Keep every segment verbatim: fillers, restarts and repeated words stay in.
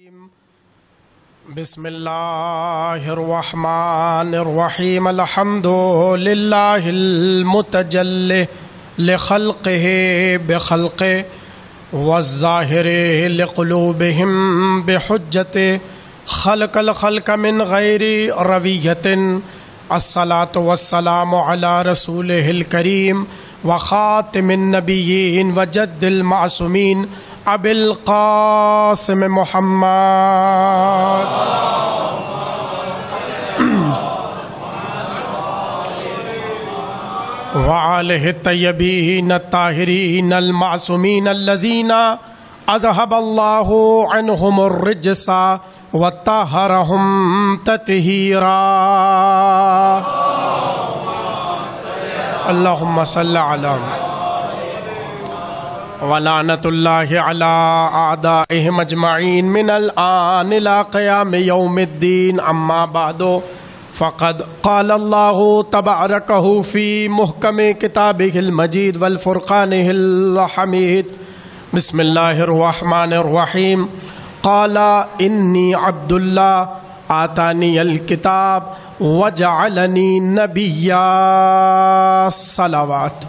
بسم اللہ الرحمن الرحیم الحمد للہ المتجلی لخلقہ بخلقہ والظاہر لقلوبہم بحجتہ خلق الخلق من غیر رویۃ الصلاۃ والسلام علی رسولہ الکریم وخاتم النبیین وجد المعصومین ابی القاسم محمد وآلہ الطیبین الطاہرین المعصومین الذین اذہب اللہ عنہم الرجس وطہرہم تطہیرا اللہم صل علی ولعنت اللہ علی اعدائہم اجمعین من الآن الى قیام یوم الدین اما بعد فقد قال اللہ تبارکہ فی محکم کتابہ المجید والفرقانہ الحمید بسم اللہ الرحمن الرحیم قال انی عبد اللہ آتانی الکتاب وجعلنی نبیا صلوات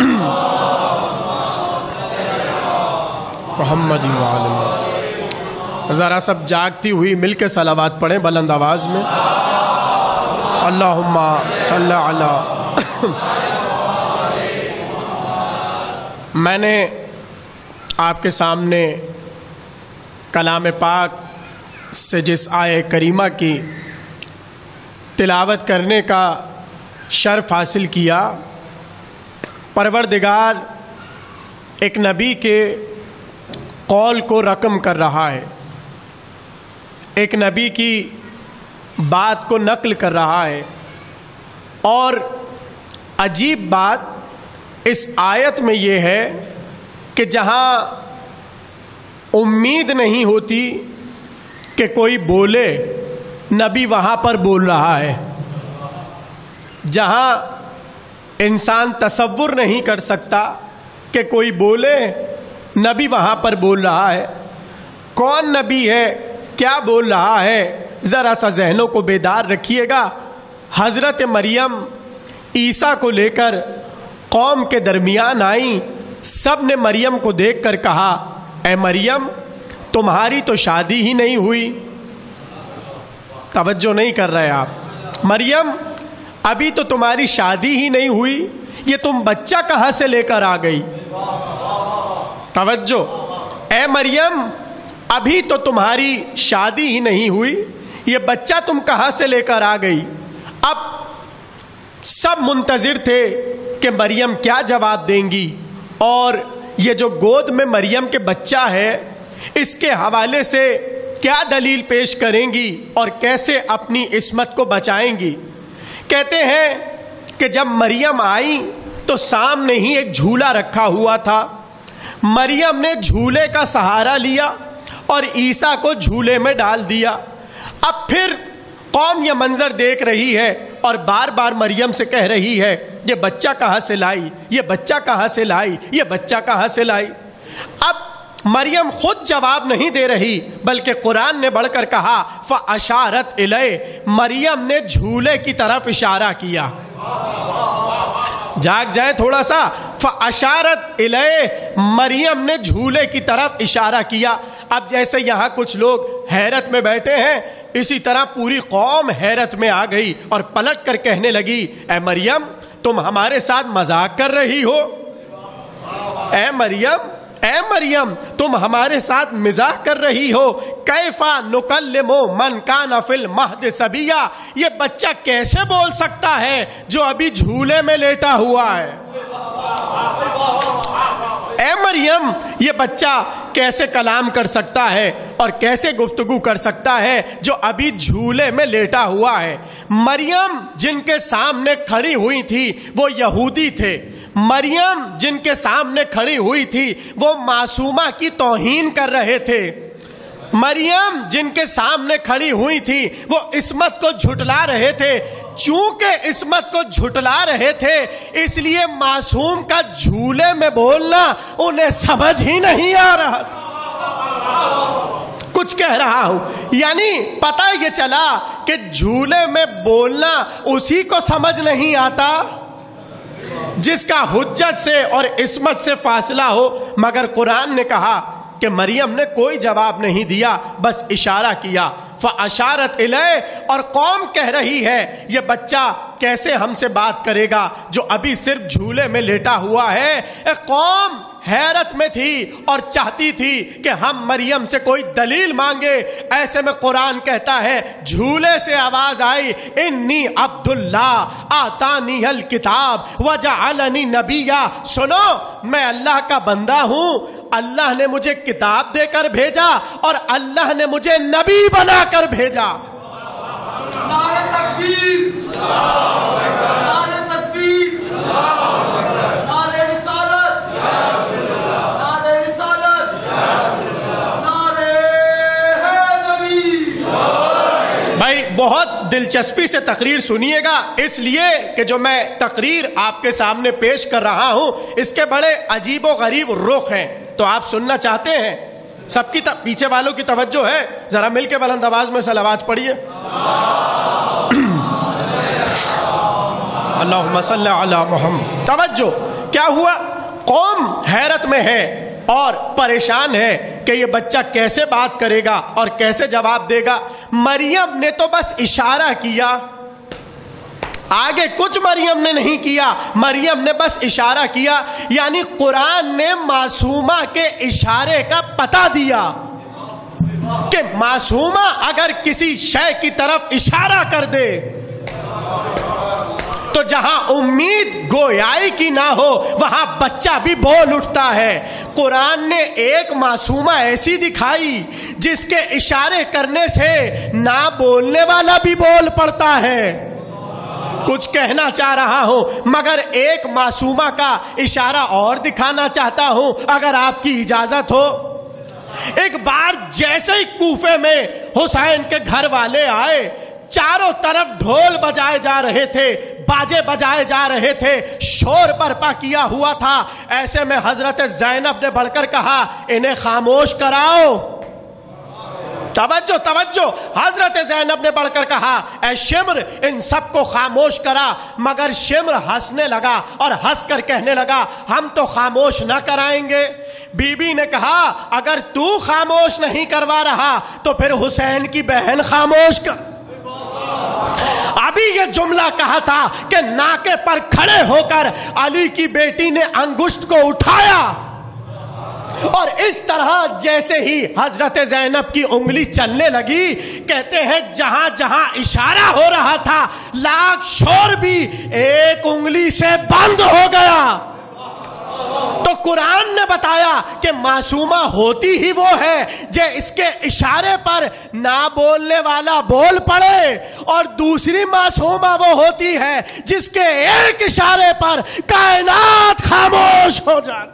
محمد وعلم. ذرا سب جاگتی ہوئی مل کے صلوات پڑھیں بلند آواز میں. اللہم صلی علی. میں نے آپ کے سامنے کلام پاک سے جس آیہ کریمہ کی تلاوت کرنے کا شرف حاصل کیا، پروردگار ایک نبی کے قول کو رقم کر رہا ہے، ایک نبی کی بات کو نقل کر رہا ہے. اور عجیب بات اس آیت میں یہ ہے کہ جہاں امید نہیں ہوتی کہ کوئی بولے، نبی وہاں پر بول رہا ہے. جہاں انسان تصور نہیں کر سکتا کہ کوئی بولے، نبی وہاں پر بول رہا ہے. کون نبی ہے، کیا بول رہا ہے، ذرا سا ذہنوں کو بیدار رکھیے گا. حضرت مریم عیسیٰ کو لے کر قوم کے درمیان آئیں. سب نے مریم کو دیکھ کر کہا، اے مریم تمہاری تو شادی ہی نہیں ہوئی. توجہ نہیں کر رہے آپ. مریم ابھی تو تمہاری شادی ہی نہیں ہوئی، یہ تم بچہ کہاں سے لے کر آ گئی. توجہ. اے مریم ابھی تو تمہاری شادی ہی نہیں ہوئی، یہ بچہ تم کہاں سے لے کر آ گئی. اب سب منتظر تھے کہ مریم کیا جواب دیں گی، اور یہ جو گود میں مریم کے بچہ ہے اس کے حوالے سے کیا دلیل پیش کریں گی اور کیسے اپنی عصمت کو بچائیں گی. کہتے ہیں کہ جب مریم آئی تو سامنے ہی ایک جھولا رکھا ہوا تھا. مریم نے جھولے کا سہارا لیا اور عیسیٰ کو جھولے میں ڈال دیا. اب پھر قوم یہ منظر دیکھ رہی ہے اور بار بار مریم سے کہہ رہی ہے، یہ بچہ کہاں سے لائی، یہ بچہ کہاں سے لائی، یہ بچہ کہاں سے لائی. اب مریم خود جواب نہیں دے رہی بلکہ قرآن نے بڑھ کر کہا فَأَشَارَتْ إِلَيْهِ، مریم نے جھولے کی طرف اشارہ کیا. جاگ جائیں تھوڑا سا. فَأَشَارَتْ إِلَيْهِ، مریم نے جھولے کی طرف اشارہ کیا. اب جیسے یہاں کچھ لوگ حیرت میں بیٹھے ہیں، اسی طرح پوری قوم حیرت میں آ گئی اور پلٹ کر کہنے لگی، اے مریم تم ہمارے ساتھ مذاق کر رہی ہو. اے مریم اے مریم تم ہمارے ساتھ مزاح کر رہی ہو. کیفا نکلم من کان فی المہد صبیا، یہ بچہ کیسے بول سکتا ہے جو ابھی جھولے میں لیٹا ہوا ہے. اے مریم یہ بچہ کیسے کلام کر سکتا ہے اور کیسے گفتگو کر سکتا ہے جو ابھی جھولے میں لیٹا ہوا ہے. مریم جن کے سامنے کھڑی ہوئی تھی وہ یہودی تھے. مریم جن کے سامنے کھڑی ہوئی تھی وہ معصومہ کی توہین کر رہے تھے. مریم جن کے سامنے کھڑی ہوئی تھی وہ عصمت کو جھٹلا رہے تھے. چونکہ عصمت کو جھٹلا رہے تھے اس لیے معصوم کا جھولے میں بولنا انہیں سمجھ ہی نہیں آ رہا تھا. کچھ کہہ رہا ہوں. یعنی پتہ یہ چلا کہ جھولے میں بولنا اسی کو سمجھ نہیں آتا جس کا حجت سے اور عصمت سے فاصلہ ہو. مگر قرآن نے کہا کہ مریم نے کوئی جواب نہیں دیا, بس اشارہ کیا. فاشارت الیہ, اور قوم کہہ رہی ہے یہ بچہ کیسے ہم سے بات کرے گا جو ابھی صرف جھولے میں لیٹا ہوا ہے. قوم حیرت میں تھی اور چاہتی تھی کہ ہم مریم سے کوئی دلیل مانگے. ایسے میں قرآن کہتا ہے جھولے سے آواز آئی, انی عبداللہ آتانی الکتاب وجعلنی نبیا. سنو, میں اللہ کا بندہ ہوں, اللہ نے مجھے کتاب دے کر بھیجا اور اللہ نے مجھے نبی بنا کر بھیجا. نعرہ تکبیر, نعرہ تکبیر, نعرہ رسالت, نعرہ رسالت, نعرہ حیدری. بھائی بہت دلچسپی سے تقریر سنیے گا, اس لیے کہ جو میں تقریر آپ کے سامنے پیش کر رہا ہوں اس کے بڑے عجیب و غریب رخ ہیں. تو آپ سننا چاہتے ہیں؟ سب کی پیچھے والوں کی توجہ ہے, ذرا مل کے بلند آواز میں صلوات پڑھیے. اللہم صلی علی محمد. توجہ, کیا ہوا؟ قوم حیرت میں ہے اور پریشان ہے کہ یہ بچہ کیسے بات کرے گا اور کیسے جواب دے گا. مریم نے تو بس اشارہ کیا, آگے کچھ مریم نے نہیں کیا, مریم نے بس اشارہ کیا. یعنی قرآن نے معصومہ کے اشارے کا پتہ دیا کہ معصومہ اگر کسی شے کی طرف اشارہ کر دے تو جہاں امید گویائی کی نہ ہو وہاں بچہ بھی بول اٹھتا ہے. قرآن نے ایک معصومہ ایسی دکھائی جس کے اشارے کرنے سے نہ بولنے والا بھی بول پڑتا ہے. کچھ کہنا چاہ رہا ہوں مگر ایک معصومہ کا اشارہ اور دکھانا چاہتا ہوں اگر آپ کی اجازت ہو. ایک بار جیسے ہی کوفے میں حسین کے گھر والے آئے, چاروں طرف ڈھول بجائے جا رہے تھے, باجے بجائے جا رہے تھے, شور برپا کیا ہوا تھا. ایسے میں حضرت زینب نے بڑھ کر کہا انہیں خاموش کراؤ. توجہ توجہ, حضرت زینب نے بڑھ کر کہا اے شمر ان سب کو خاموش کرا. مگر شمر ہنسنے لگا اور ہنس کر کہنے لگا ہم تو خاموش نہ کرائیں گے. بی بی نے کہا اگر تو خاموش نہیں کروا رہا تو پھر حسین کی بہن خاموش کر. ابھی یہ جملہ کہا تھا کہ ناکے پر کھڑے ہو کر علی کی بیٹی نے انگشت کو اٹھایا اور اس طرح جیسے ہی حضرت زینب کی انگلی چلنے لگی, کہتے ہیں جہاں جہاں اشارہ ہو رہا تھا لاکھ شور بھی ایک انگلی سے بند ہو گیا. تو قرآن نے بتایا کہ معصومہ ہوتی ہی وہ ہے جو اس کے اشارے پر نہ بولنے والا بول پڑے, اور دوسری معصومہ وہ ہوتی ہے جس کے ایک اشارے پر کائنات خاموش ہو جاتی.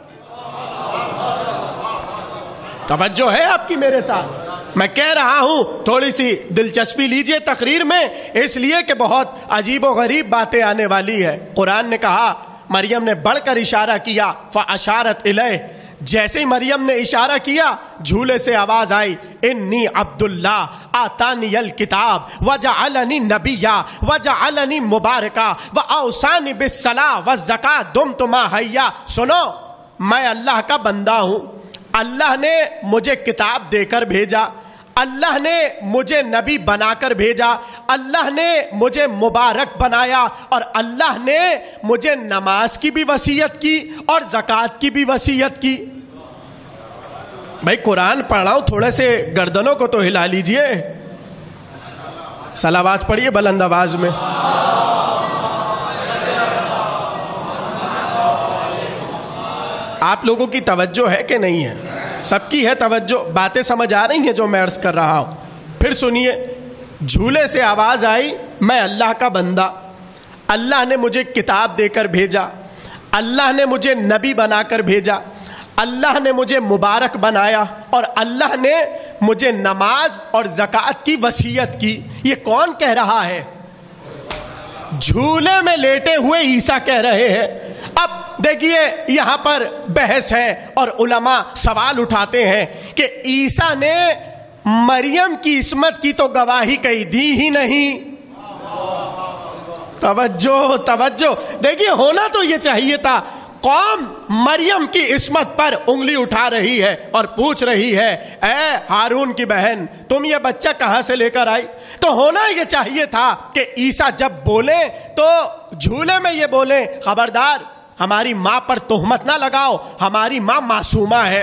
توجہ ہے آپ کی میرے ساتھ؟ میں کہہ رہا ہوں تھوڑی سی دلچسپی لیجئے تقریر میں, اس لیے کہ بہت عجیب و غریب باتیں آنے والی ہے. قرآن نے کہا مریم نے بڑھ کر اشارہ کیا, فاشارت الیہ. جیسے ہی مریم نے اشارہ کیا جھولے سے آواز آئی انی عبداللہ آتانی الکتاب وجعلنی نبیا وجعلنی مبارکا واوصانی بالصلاۃ والزکاۃ دمت ما حیا. سنو, میں اللہ کا بندہ ہوں, اللہ نے مجھے کتاب دے کر بھیجا, اللہ نے مجھے نبی بنا کر بھیجا, اللہ نے مجھے مبارک بنایا, اور اللہ نے مجھے نماز کی بھی وصیت کی اور زکوٰۃ کی بھی وصیت کی. بھائی قرآن پڑھ رہا ہوں, تھوڑے سے گردنوں کو تو ہلا لیجئے. صلوات پڑھیے بلند آواز میں. آپ لوگوں کی توجہ ہے کہ نہیں ہے؟ سب کی ہے توجہ, باتیں سمجھ آ رہی ہیں جو میں عرض کر رہا ہوں؟ پھر سنیے, جھولے سے آواز آئی میں اللہ کا بندہ, اللہ نے مجھے کتاب دے کر بھیجا, اللہ نے مجھے نبی بنا کر بھیجا, اللہ نے مجھے مبارک بنایا, اور اللہ نے مجھے نماز اور زکوٰۃ کی وصیت کی. یہ کون کہہ رہا ہے؟ جھولے میں لیٹے ہوئے عیسیٰ کہہ رہے ہیں. اب دیکھیے یہاں پر بحث ہے اور علماء سوال اٹھاتے ہیں کہ عیسیٰ نے مریم کی عصمت کی تو گواہی کہیں دی ہی نہیں. توجہ توجہ دیکھیے, ہونا تو یہ چاہیے تھا. قوم مریم کی عصمت پر انگلی اٹھا رہی ہے اور پوچھ رہی ہے, اے ہارون کی بہن, تم یہ بچہ کہاں سے لے کر آئی؟ تو ہونا یہ چاہیے تھا کہ عیسیٰ جب بولیں تو جھولے میں یہ بولیں, خبردار ہماری ماں پر تہمت نہ لگاؤ, ہماری ماں معصومہ ہے.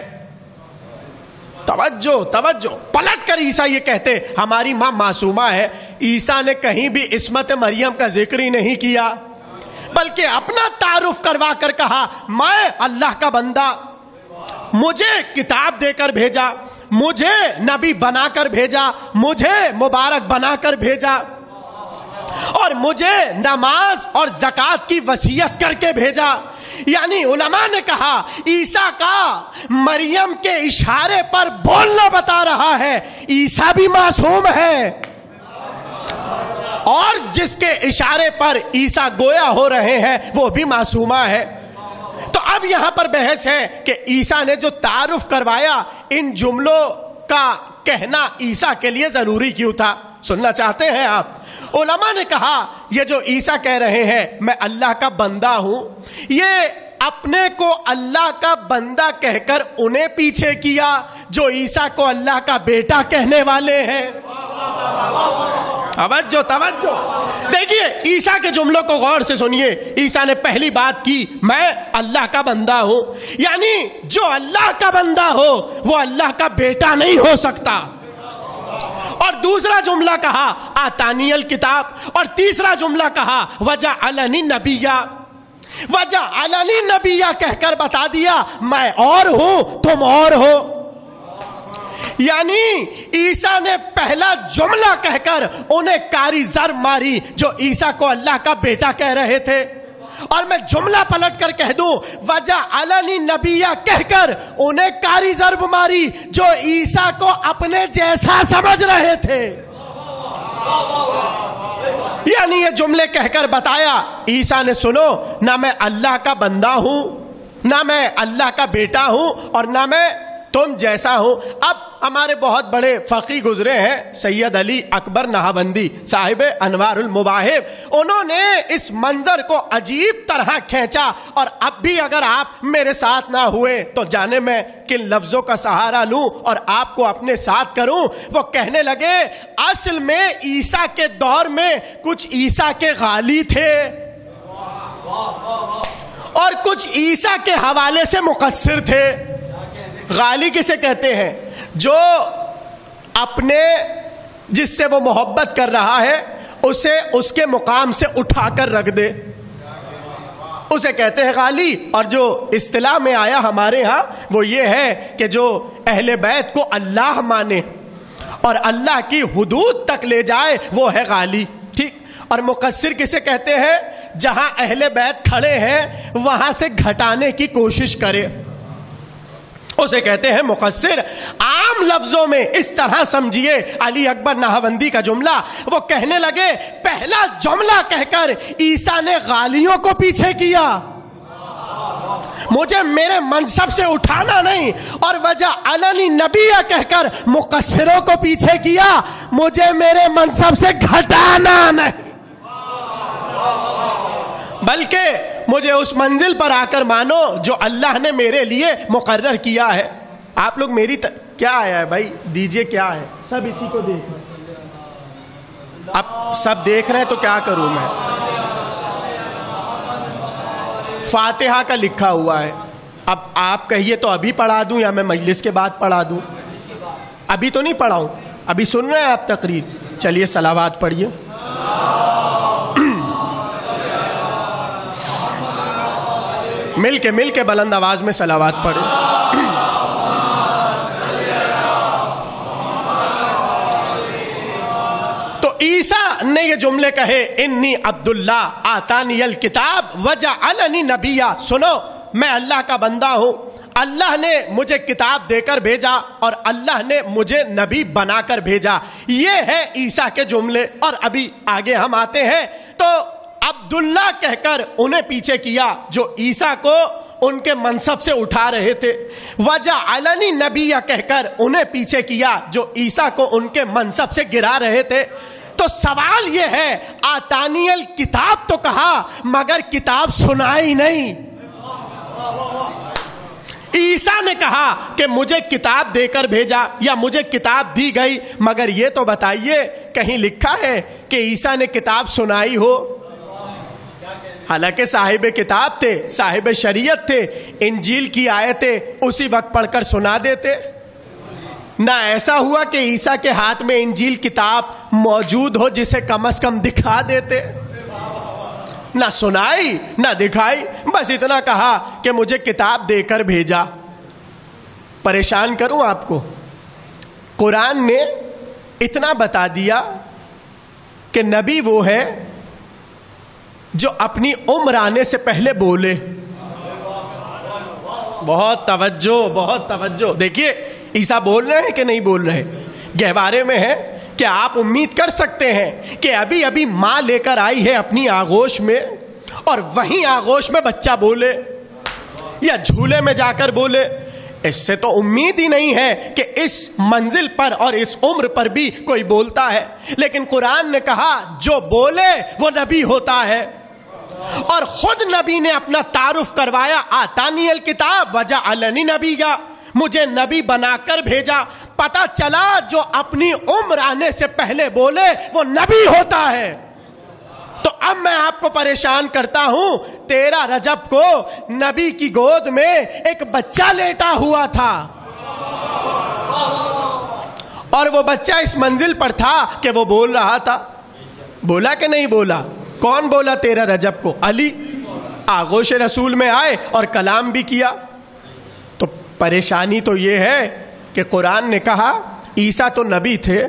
توجہ توجہ پلٹ کر عیسیٰ یہ کہتے ہماری ماں معصومہ ہے. عیسیٰ نے کہیں بھی عصمت مریم کا ذکر ہی نہیں کیا, بلکہ اپنا تعارف کروا کر کہا, میں اللہ کا بندہ, مجھے کتاب دے کر بھیجا, مجھے نبی بنا کر بھیجا, مجھے مبارک بنا کر بھیجا, اور مجھے نماز اور زکوٰۃ کی وصیت کر کے بھیجا. یعنی علماء نے کہا عیسیٰ کا مریم کے اشارے پر بولنا بتا رہا ہے عیسیٰ بھی معصوم ہے, اور جس کے اشارے پر عیسیٰ گویا ہو رہے ہیں وہ بھی معصومہ ہے. تو اب یہاں پر بحث ہے کہ عیسیٰ نے جو تعارف کروایا, ان جملوں کا کہنا عیسیٰ کے لیے ضروری کیوں تھا؟ سننا چاہتے ہیں آپ؟ علماء نے کہا یہ جو عیسیٰ کہہ رہے ہیں میں اللہ کا بندہ ہوں, یہ اپنے کو اللہ کا بندہ کہہ کر انہیں پیچھے کیا جو عیسیٰ کو اللہ کا بیٹا کہنے والے ہیں. توجہ توجہ دیکھیے عیسیٰ کے جملوں کو غور سے سنیے. عیسیٰ نے پہلی بات کی میں اللہ کا بندہ ہوں, یعنی جو اللہ کا بندہ ہو وہ اللہ کا بیٹا نہیں ہو سکتا. اور دوسرا جملہ کہا آتانی الکتاب, اور تیسرا جملہ کہا وجعلنی نبیہ. وجعلنی نبیہ کہہ کر بتا دیا میں اور ہوں تم اور ہو. یعنی عیسیٰ نے پہلا جملہ کہہ کر انہیں کاری ضرب ماری جو عیسیٰ کو اللہ کا بیٹا کہہ رہے تھے, اور میں جملہ پلٹ کر کہہ دوں وجعلنی نبیہ کہہ کر انہیں کاری ضرب ماری جو عیسیٰ کو اپنے جیسا سمجھ رہے تھے. یعنی یہ جملے کہہ کر بتایا عیسیٰ نے سنو, نہ میں اللہ کا بندہ ہوں, نہ میں اللہ کا بیٹا ہوں, اور نہ میں تم جیسا ہوں. اب ہمارے بہت بڑے فقی گزرے ہیں سید علی اکبر نہاوندی صاحب انوار المواہب, انہوں نے اس منظر کو عجیب طرح کھینچا, اور اب بھی اگر آپ میرے ساتھ نہ ہوئے تو جانے میں کن لفظوں کا سہارا لوں اور آپ کو اپنے ساتھ کروں. وہ کہنے لگے اصل میں عیسیٰ کے دور میں کچھ عیسیٰ کے غالی تھے اور کچھ عیسیٰ کے حوالے سے مقصر تھے. غالی کسے کہتے ہیں؟ جو اپنے جس سے وہ محبت کر رہا ہے اسے اس کے مقام سے اٹھا کر رکھ دے, اسے کہتے ہیں غالی. اور جو اصطلاح میں آیا ہمارے ہاں وہ یہ ہے کہ جو اہل بیت کو اللہ مانے اور اللہ کی حدود تک لے جائے وہ ہے غالی. ٹھیک. اور مقصر کسے کہتے ہیں؟ جہاں اہل بیت کھڑے ہیں وہاں سے گھٹانے کی کوشش کرے, اسے کہتے ہیں مقصر. عام لفظوں میں اس طرح سمجھیے علی اکبر نہاوندی کا جملہ. وہ کہنے لگے پہلا جملہ کہہ کر عیسیٰ نے غالیوں کو پیچھے کیا, مجھے میرے منصب سے اٹھانا نہیں, اور وجعلنی نبیہ کہہ کر مقصروں کو پیچھے کیا, مجھے میرے منصب سے گھٹانا نہیں, بلکہ مجھے اس منزل پر آ کر مانو جو اللہ نے میرے لیے مقرر کیا ہے. آپ لوگ میری ت... کیا آیا ہے بھائی دیجئے, کیا ہے؟ سب اسی کو دیکھ رہے ہیں. اب سب دیکھ رہے ہیں تو کیا کروں میں؟ فاتحہ کا لکھا ہوا ہے. اب آپ کہیے تو ابھی پڑھا دوں یا میں مجلس کے بعد پڑھا دوں؟ ابھی تو نہیں پڑھاؤں, ابھی سن رہے ہیں آپ تقریر. چلیے صلوات پڑھیے. مل کے مل کے بلند آواز میں صلوات پڑھے. تو عیسیٰ نے یہ جملے کہے انی عبداللہ آتانی الکتاب وجعلنی نبیہ. سنو میں اللہ کا بندہ ہوں, اللہ نے مجھے کتاب دے کر بھیجا اور اللہ نے مجھے نبی بنا کر بھیجا. یہ ہے عیسیٰ کے جملے. اور ابھی آگے ہم آتے ہیں تو عبداللہ کہہ کر انہیں پیچھے کیا جو عیسیٰ کو ان کے منصب سے اٹھا رہے تھے، وجعلنی نبیّ کہہ کر انہیں پیچھے کیا جو عیسیٰ کو ان کے منصب سے گرا رہے تھے۔ تو سوال یہ ہے، آتانی الکتاب تو کہا مگر کتاب سنائی نہیں۔ عیسیٰ نے کہا کہ مجھے کتاب دے کر بھیجا یا مجھے کتاب دی گئی، مگر یہ تو بتائیے کہیں لکھا ہے کہ عیسیٰ نے کتاب سنائی ہو؟ حالانکہ صاحب کتاب تھے، صاحب شریعت تھے، انجیل کی آیتیں اسی وقت پڑھ کر سنا دیتے۔ نہ ایسا ہوا کہ عیسیٰ کے ہاتھ میں انجیل کتاب موجود ہو جسے کم از کم دکھا دیتے، نہ سنائی نہ دکھائی، بس اتنا کہا کہ مجھے کتاب دے کر بھیجا۔ پریشان کروں آپ کو، قرآن نے اتنا بتا دیا کہ نبی وہ ہے جو اپنی عمر آنے سے پہلے بولے۔ بہت توجہ بہت توجہ، دیکھیے عیسیٰ بول رہے ہیں کہ نہیں بول رہے؟ گہوارے میں ہے کہ آپ امید کر سکتے ہیں کہ ابھی ابھی ماں لے کر آئی ہے اپنی آغوش میں، اور وہیں آغوش میں بچہ بولے یا جھولے میں جا کر بولے۔ اس سے تو امید ہی نہیں ہے کہ اس منزل پر اور اس عمر پر بھی کوئی بولتا ہے، لیکن قرآن نے کہا جو بولے وہ نبی ہوتا ہے، اور خود نبی نے اپنا تعارف کروایا، آتانی الکتاب وجعلنی نبیّ، مجھے نبی بنا کر بھیجا۔ پتہ چلا جو اپنی عمر آنے سے پہلے بولے وہ نبی ہوتا ہے۔ تو اب میں آپ کو پریشان کرتا ہوں، تیرہ رجب کو نبی کی گود میں ایک بچہ لیٹا ہوا تھا، اور وہ بچہ اس منزل پر تھا کہ وہ بول رہا تھا۔ بولا کہ نہیں بولا؟ کون بولا تیرہ رجب کو؟ علی آغوش رسول میں آئے اور کلام بھی کیا۔ تو پریشانی تو یہ ہے کہ قرآن نے کہا عیسیٰ تو نبی تھے،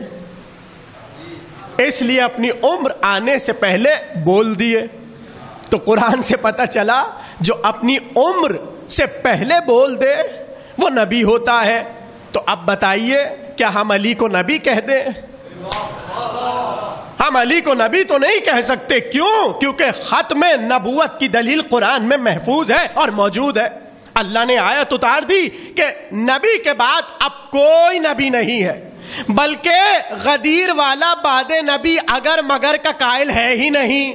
اس لیے اپنی عمر آنے سے پہلے بول دیے۔ تو قرآن سے پتہ چلا جو اپنی عمر سے پہلے بول دے وہ نبی ہوتا ہے۔ تو اب بتائیے کیا ہم علی کو نبی کہہ دیں؟ ہم علی کو نبی تو نہیں کہہ سکتے، کیوں؟ کیونکہ ختم نبوت کی دلیل قرآن میں محفوظ ہے اور موجود ہے۔ اللہ نے آیت اتار دی کہ نبی کے بعد اب کوئی نبی نہیں ہے، بلکہ غدیر والا بعد نبی اگر مگر کا قائل ہے ہی نہیں۔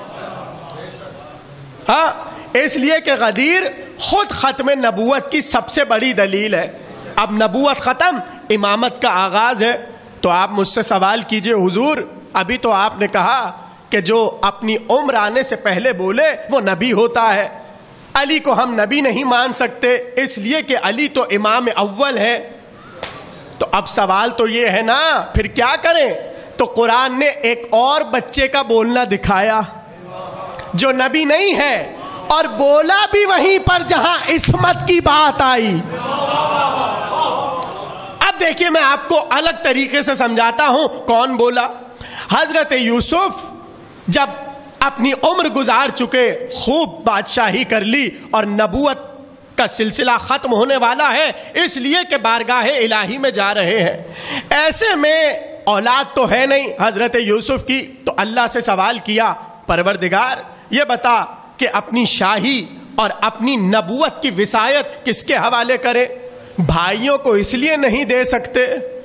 ہاں، اس لیے کہ غدیر خود ختم نبوت کی سب سے بڑی دلیل ہے۔ اب نبوت ختم، امامت کا آغاز ہے۔ تو آپ مجھ سے سوال کیجئے، حضور ابھی تو آپ نے کہا کہ جو اپنی عمر آنے سے پہلے بولے وہ نبی ہوتا ہے، علی کو ہم نبی نہیں مان سکتے اس لیے کہ علی تو امام اول ہے۔ تو اب سوال تو یہ ہے نا، پھر کیا کریں؟ تو قرآن نے ایک اور بچے کا بولنا دکھایا جو نبی نہیں ہے، اور بولا بھی وہیں پر جہاں عصمت کی بات آئی۔ اب دیکھیے میں آپ کو الگ طریقے سے سمجھاتا ہوں کون بولا۔ حضرت یوسف جب اپنی عمر گزار چکے، خوب بادشاہی کر لی، اور نبوت کا سلسلہ ختم ہونے والا ہے اس لیے کہ بارگاہ الہی میں جا رہے ہیں، ایسے میں اولاد تو ہے نہیں حضرت یوسف کی، تو اللہ سے سوال کیا پروردگار یہ بتا کہ اپنی شاہی اور اپنی نبوت کی وصایت کس کے حوالے کرے؟ بھائیوں کو اس لیے نہیں دے سکتے،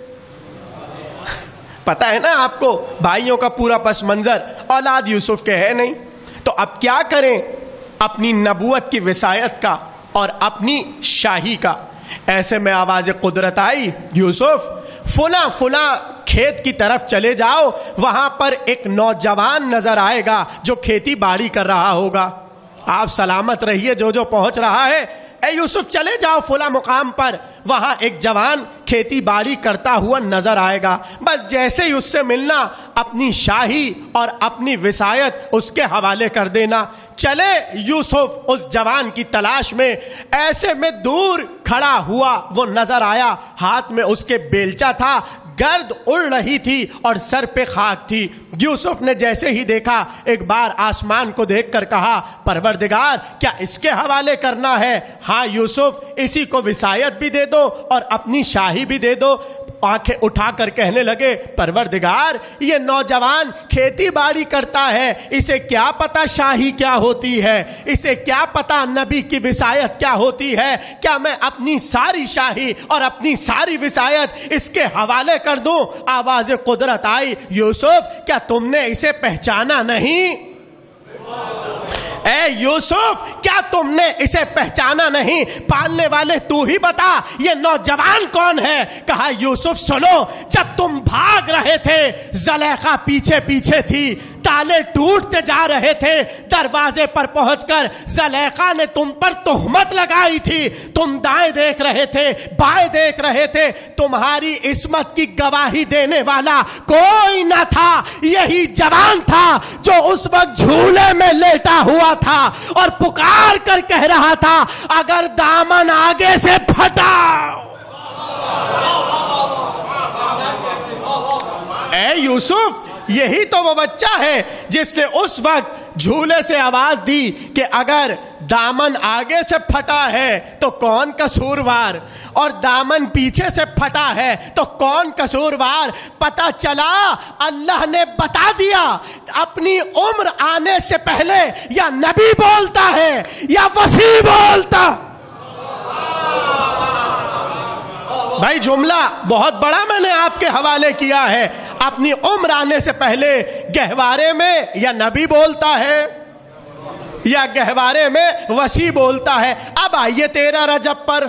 پتہ ہے نا آپ کو بھائیوں کا پورا پس منظر، اولاد یوسف کے ہے نہیں، تو اب کیا کریں؟ اپنی نبوت کی وصایت کا اور اپنی شاہی کا۔ ایسے میں آواز قدرت آئی، یوسف فلاں فلاں کھیت کی طرف چلے جاؤ، وہاں پر ایک نوجوان نظر آئے گا جو کھیتی باڑی کر رہا ہوگا، آپ سلامت رہیے جو جو پہنچ رہا ہے۔ اے یوسف چلے جاؤ فلاں مقام پر، وہاں ایک جوان کھیتی باڑی کرتا ہوا نظر آئے گا، بس جیسے ہی اس سے ملنا اپنی شاہی اور اپنی وصایت اس کے حوالے کر دینا۔ چلے یوسف اس جوان کی تلاش میں، ایسے میں دور کھڑا ہوا وہ نظر آیا، ہاتھ میں اس کے بیلچہ تھا، گرد اڑ رہی تھی اور سر پہ خاک تھی۔ یوسف نے جیسے ہی دیکھا ایک بار آسمان کو دیکھ کر کہا پروردگار کیا اس کے حوالے کرنا ہے؟ ہاں یوسف، اسی کو وصایت بھی دے دو اور اپنی شاہی بھی دے دو۔ آنکھیں اٹھا کر کہنے لگے پروردگار یہ نوجوان کھیتی باڑی کرتا ہے, اسے کیا پتا شاہی کیا ہوتی ہے, اسے کیا پتا نبی کی وصایت کیا ہوتی ہے, کیا میں اپنی ساری شاہی اور اپنی ساری وصایت اس کے حوالے کر دوں؟ آواز قدرت آئی, یوسف کیا تم نے اسے پہچانا نہیں؟ اے یوسف کیا تم نے اسے پہچانا نہیں؟ پالنے والے تو ہی بتا یہ نوجوان کون ہے؟ کہا یوسف سنو, جب تم بھاگ رہے تھے زلیخا پیچھے پیچھے تھی, تالے ٹوٹتے جا رہے تھے, دروازے پر پہنچ کر زلیخا نے تم پر تہمت لگائی تھی, تم دائیں دیکھ رہے تھے بائیں دیکھ رہے تھے, تمہاری عصمت کی گواہی دینے والا کوئی نہ تھا, یہی جوان تھا جو اس وقت جھولے میں لیٹا ہوا تھا اور پکار کر کہہ رہا تھا اگر دامن آگے سے پھٹا. اے یوسف یہی تو وہ بچہ ہے جس نے اس وقت جھولے سے آواز دی کہ اگر دامن آگے سے پھٹا ہے تو کون قصوروار, اور دامن پیچھے سے پھٹا ہے تو کون قصوروار. پتہ چلا اللہ نے بتا دیا اپنی عمر آنے سے پہلے یا نبی بولتا ہے یا وصی بولتا. بھائی جملہ بہت بڑا میں نے آپ کے حوالے کیا ہے. اپنی عمر آنے سے پہلے گہوارے میں یا نبی بولتا ہے یا گہوارے میں وصی بولتا ہے. اب آئیے تیرہ رجب پر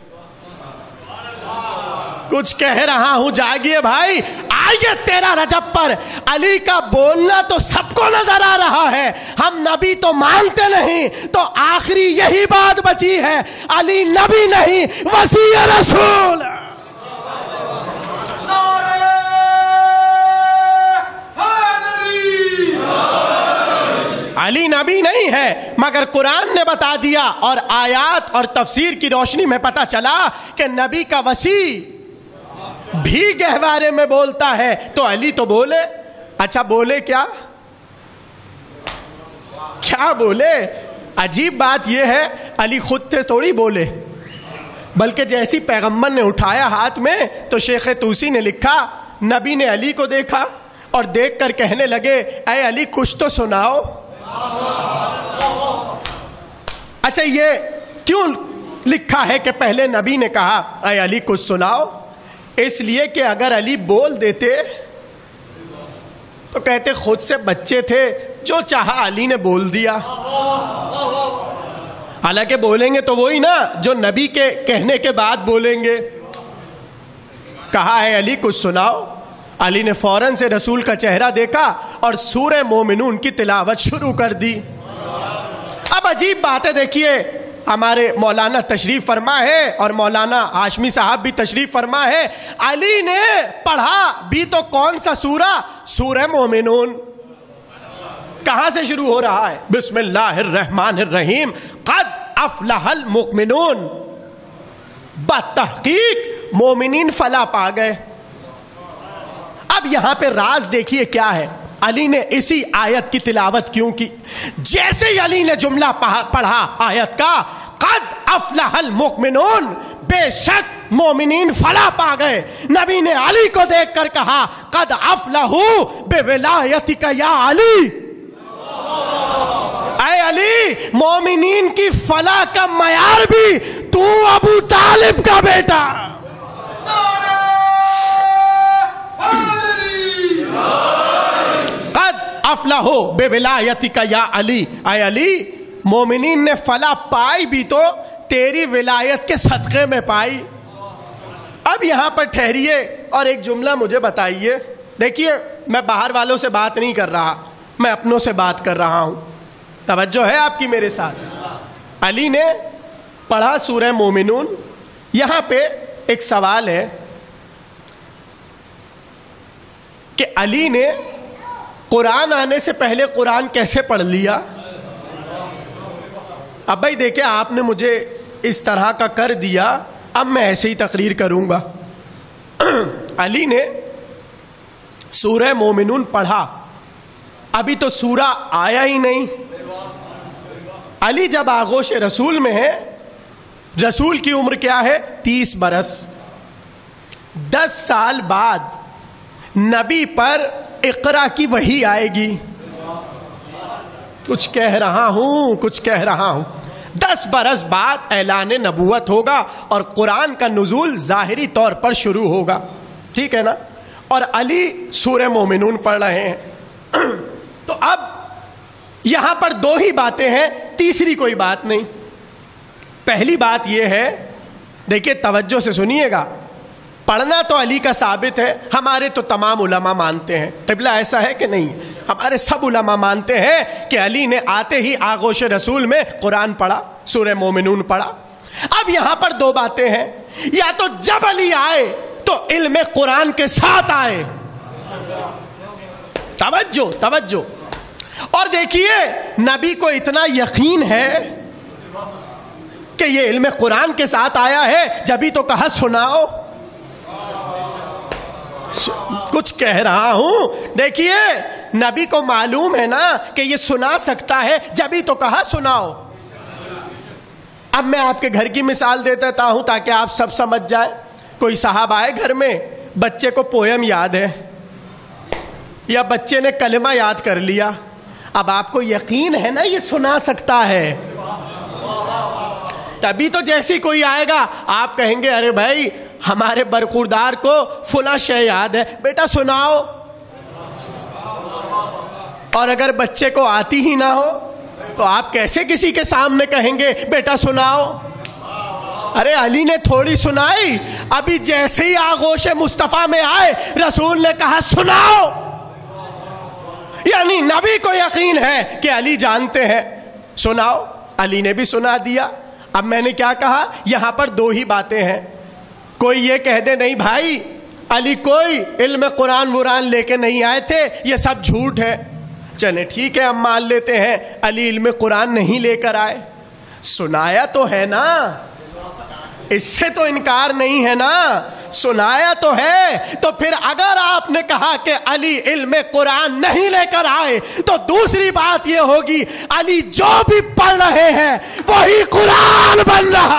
کچھ کہہ رہا ہوں, جاگیے بھائی. آئیے تیرہ رجب پر علی کا بولنا تو سب کو نظر آ رہا ہے, ہم نبی تو مانتے نہیں, تو آخری یہی بات بچی ہے, علی نبی نہیں وصی رسول. علی نبی نہیں ہے مگر قرآن نے بتا دیا, اور آیات اور تفسیر کی روشنی میں پتا چلا کہ نبی کا وصی بھی گہوارے میں بولتا ہے تو علی تو بولے. اچھا بولے کیا کیا بولے؟ عجیب بات یہ ہے علی خود سے تھوڑی بولے, بلکہ جیسی پیغمبر نے اٹھایا ہاتھ میں تو شیخ توسی نے لکھا نبی نے علی کو دیکھا اور دیکھ کر کہنے لگے اے علی کچھ تو سناؤ. اچھا یہ کیوں لکھا ہے کہ پہلے نبی نے کہا اے علی کچھ سناؤ؟ اس لیے کہ اگر علی بول دیتے تو کہتے خود سے بچے تھے, جو چاہا علی نے بول دیا. حالانکہ بولیں گے تو وہی نا جو نبی کے کہنے کے بعد بولیں گے. کہا ہے علی کچھ سناؤ. علی نے فوراً سے رسول کا چہرہ دیکھا اور سورہ مومنون کی تلاوت شروع کر دی. اب عجیب بات ہے, دیکھیے ہمارے مولانا تشریف فرما ہے اور مولانا ہاشمی صاحب بھی تشریف فرما ہے. علی نے پڑھا بھی تو کون سا سورہ؟ سورہ مومنون. کہاں سے شروع ہو رہا ہے؟ بسم اللہ الرحمن الرحیم, قد افلح المؤمنون. بتحقیق مومنین فلاح پا گئے. اب یہاں پہ راز دیکھیے کیا ہے, علی نے اسی آیت کی تلاوت کیوں کی؟ جیسے ہی علی نے جملہ پڑھا آیت کا قد افلح المؤمنون, بے شک مومنین فلاح پا گئے, نبی نے علی کو دیکھ کر کہا قد افلحوا بولایتک یا علی. اے علی مومنین کی فلاح کا معیار بھی تو ابو طالب کا بیٹا. قد افلحوا بولایتک یا علی. اے علی مومنین نے فلاح پائی بھی تو تیری ولایت کے صدقے میں پائی. اب یہاں پر ٹھہریے اور ایک جملہ مجھے بتائیے. دیکھیے میں باہر والوں سے بات نہیں کر رہا, میں اپنوں سے بات کر رہا ہوں. توجہ ہے آپ کی میرے ساتھ. علی نے پڑھا سورہ مومنون. یہاں پہ ایک سوال ہے کہ علی نے قرآن آنے سے پہلے قرآن کیسے پڑھ لیا؟ اب بھائی دیکھیں آپ نے مجھے اس طرح کا کر دیا, اب میں ایسے ہی تقریر کروں گا. علی نے سورہ مومنون پڑھا, ابھی تو سورہ آیا ہی نہیں. علی جب آغوش رسول میں ہے, رسول کی عمر کیا ہے؟ تیس برس. دس سال بعد نبی پر اقرا کی وحی آئے گی. کچھ کہہ رہا ہوں کچھ کہہ رہا ہوں دس برس بعد اعلان نبوت ہوگا اور قرآن کا نزول ظاہری طور پر شروع ہوگا. ٹھیک ہے نا؟ اور علی سورہ مومنون پڑھ رہے ہیں. تو اب یہاں پر دو ہی باتیں ہیں, تیسری کوئی بات نہیں. پہلی بات یہ ہے, دیکھیے توجہ سے سنیے گا, پڑھنا تو علی کا ثابت ہے, ہمارے تو تمام علماء مانتے ہیں. قبلہ ایسا ہے کہ نہیں؟ ہمارے سب علماء مانتے ہیں کہ علی نے آتے ہی آغوش رسول میں قرآن پڑھا, سورہ مومنون پڑھا. اب یہاں پر دو باتیں ہیں, یا تو جب علی آئے تو علم قرآن کے ساتھ آئے. توجہ توجہ. اور دیکھیے نبی کو اتنا یقین ہے کہ یہ علم قرآن کے ساتھ آیا ہے, جبھی تو کہا سناؤ. کچھ کہہ رہا ہوں. دیکھیے نبی کو معلوم ہے نا کہ یہ سنا سکتا ہے, جبھی تو کہا سناؤ. اب میں آپ کے گھر کی مثال دے دیتا ہوں تاکہ آپ سب سمجھ جائے. کوئی صاحب آئے گھر میں, بچے کو پویم یاد ہے یا بچے نے کلمہ یاد کر لیا. اب آپ کو یقین ہے نا یہ سنا سکتا ہے, تبھی تو جیسی کوئی آئے گا آپ کہیں گے ارے بھائی ہمارے برخوردار کو فلاں شے یاد ہے, بیٹا سناؤ. اور اگر بچے کو آتی ہی نہ ہو تو آپ کیسے کسی کے سامنے کہیں گے بیٹا سناؤ؟ ارے علی نے تھوڑی سنائی, ابھی جیسے ہی آغوش مصطفیٰ میں آئے رسول نے کہا سناؤ. یعنی نبی کو یقین ہے کہ علی جانتے ہیں, سناؤ. علی نے بھی سنا دیا. اب میں نے کیا کہا, یہاں پر دو ہی باتیں ہیں. کوئی یہ کہہ دے نہیں بھائی علی کوئی علم قرآن وران لے کے نہیں آئے تھے, یہ سب جھوٹ ہے. چلے ٹھیک ہے, ہم مان لیتے ہیں علی علم قرآن نہیں لے کر آئے, سنایا تو ہے نا, اس سے تو انکار نہیں ہے نا, سنایا تو ہے. تو پھر اگر آپ نے کہا کہ علی علم قرآن نہیں لے کر آئے تو دوسری بات یہ ہوگی علی جو بھی پڑھ رہے ہیں وہی قرآن بن رہا.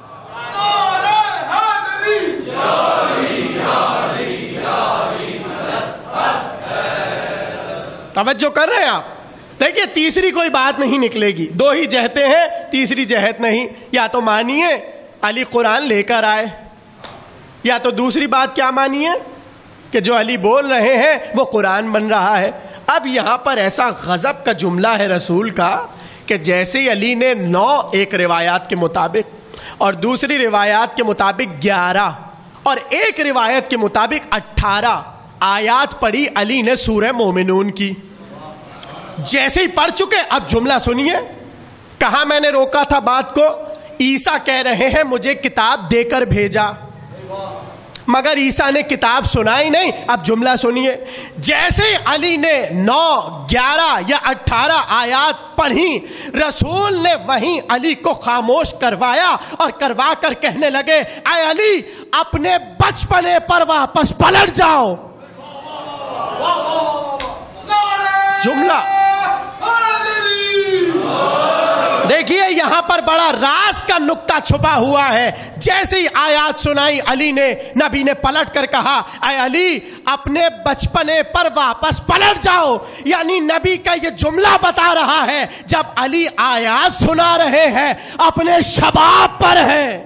توجہ کر رہے ہیں آپ؟ دیکھیے تیسری کوئی بات نہیں نکلے گی, دو ہی جہتیں ہیں, تیسری جہت نہیں. یا تو مانیے علی قرآن لے کر آئے, یا تو دوسری بات کیا مانیے کہ جو علی بول رہے ہیں وہ قرآن بن رہا ہے. اب یہاں پر ایسا غضب کا جملہ ہے رسول کا کہ جیسے ہی علی نے نو ایک روایات کے مطابق اور دوسری روایات کے مطابق گیارہ اور ایک روایت کے مطابق اٹھارہ آیات پڑھی علی نے سورہ مومنون کی. جیسے ہی پڑھ چکے, اب جملہ سنیے, کہاں میں نے روکا تھا بات کو, عیسیٰ کہہ رہے ہیں مجھے کتاب دے کر بھیجا, مگر عیسیٰ نے کتاب سنائی نہیں. اب جملہ سنیے, جیسے علی نے نو گیارہ یا اٹھارہ آیات پڑھی رسول نے وہیں علی کو خاموش کروایا اور کروا کر کہنے لگے اے علی اپنے بچپنے پر واپس پلٹ جاؤ. جملہ دیکھیے یہاں پر بڑا راز کا نکتہ چھپا ہوا ہے. جیسے ہی آیات سنائی علی نے, نبی نے پلٹ کر کہا اے علی اپنے بچپنے پر واپس پلٹ جاؤ. یعنی نبی کا یہ جملہ بتا رہا ہے جب علی آیات سنا رہے ہیں اپنے شباب پر ہیں,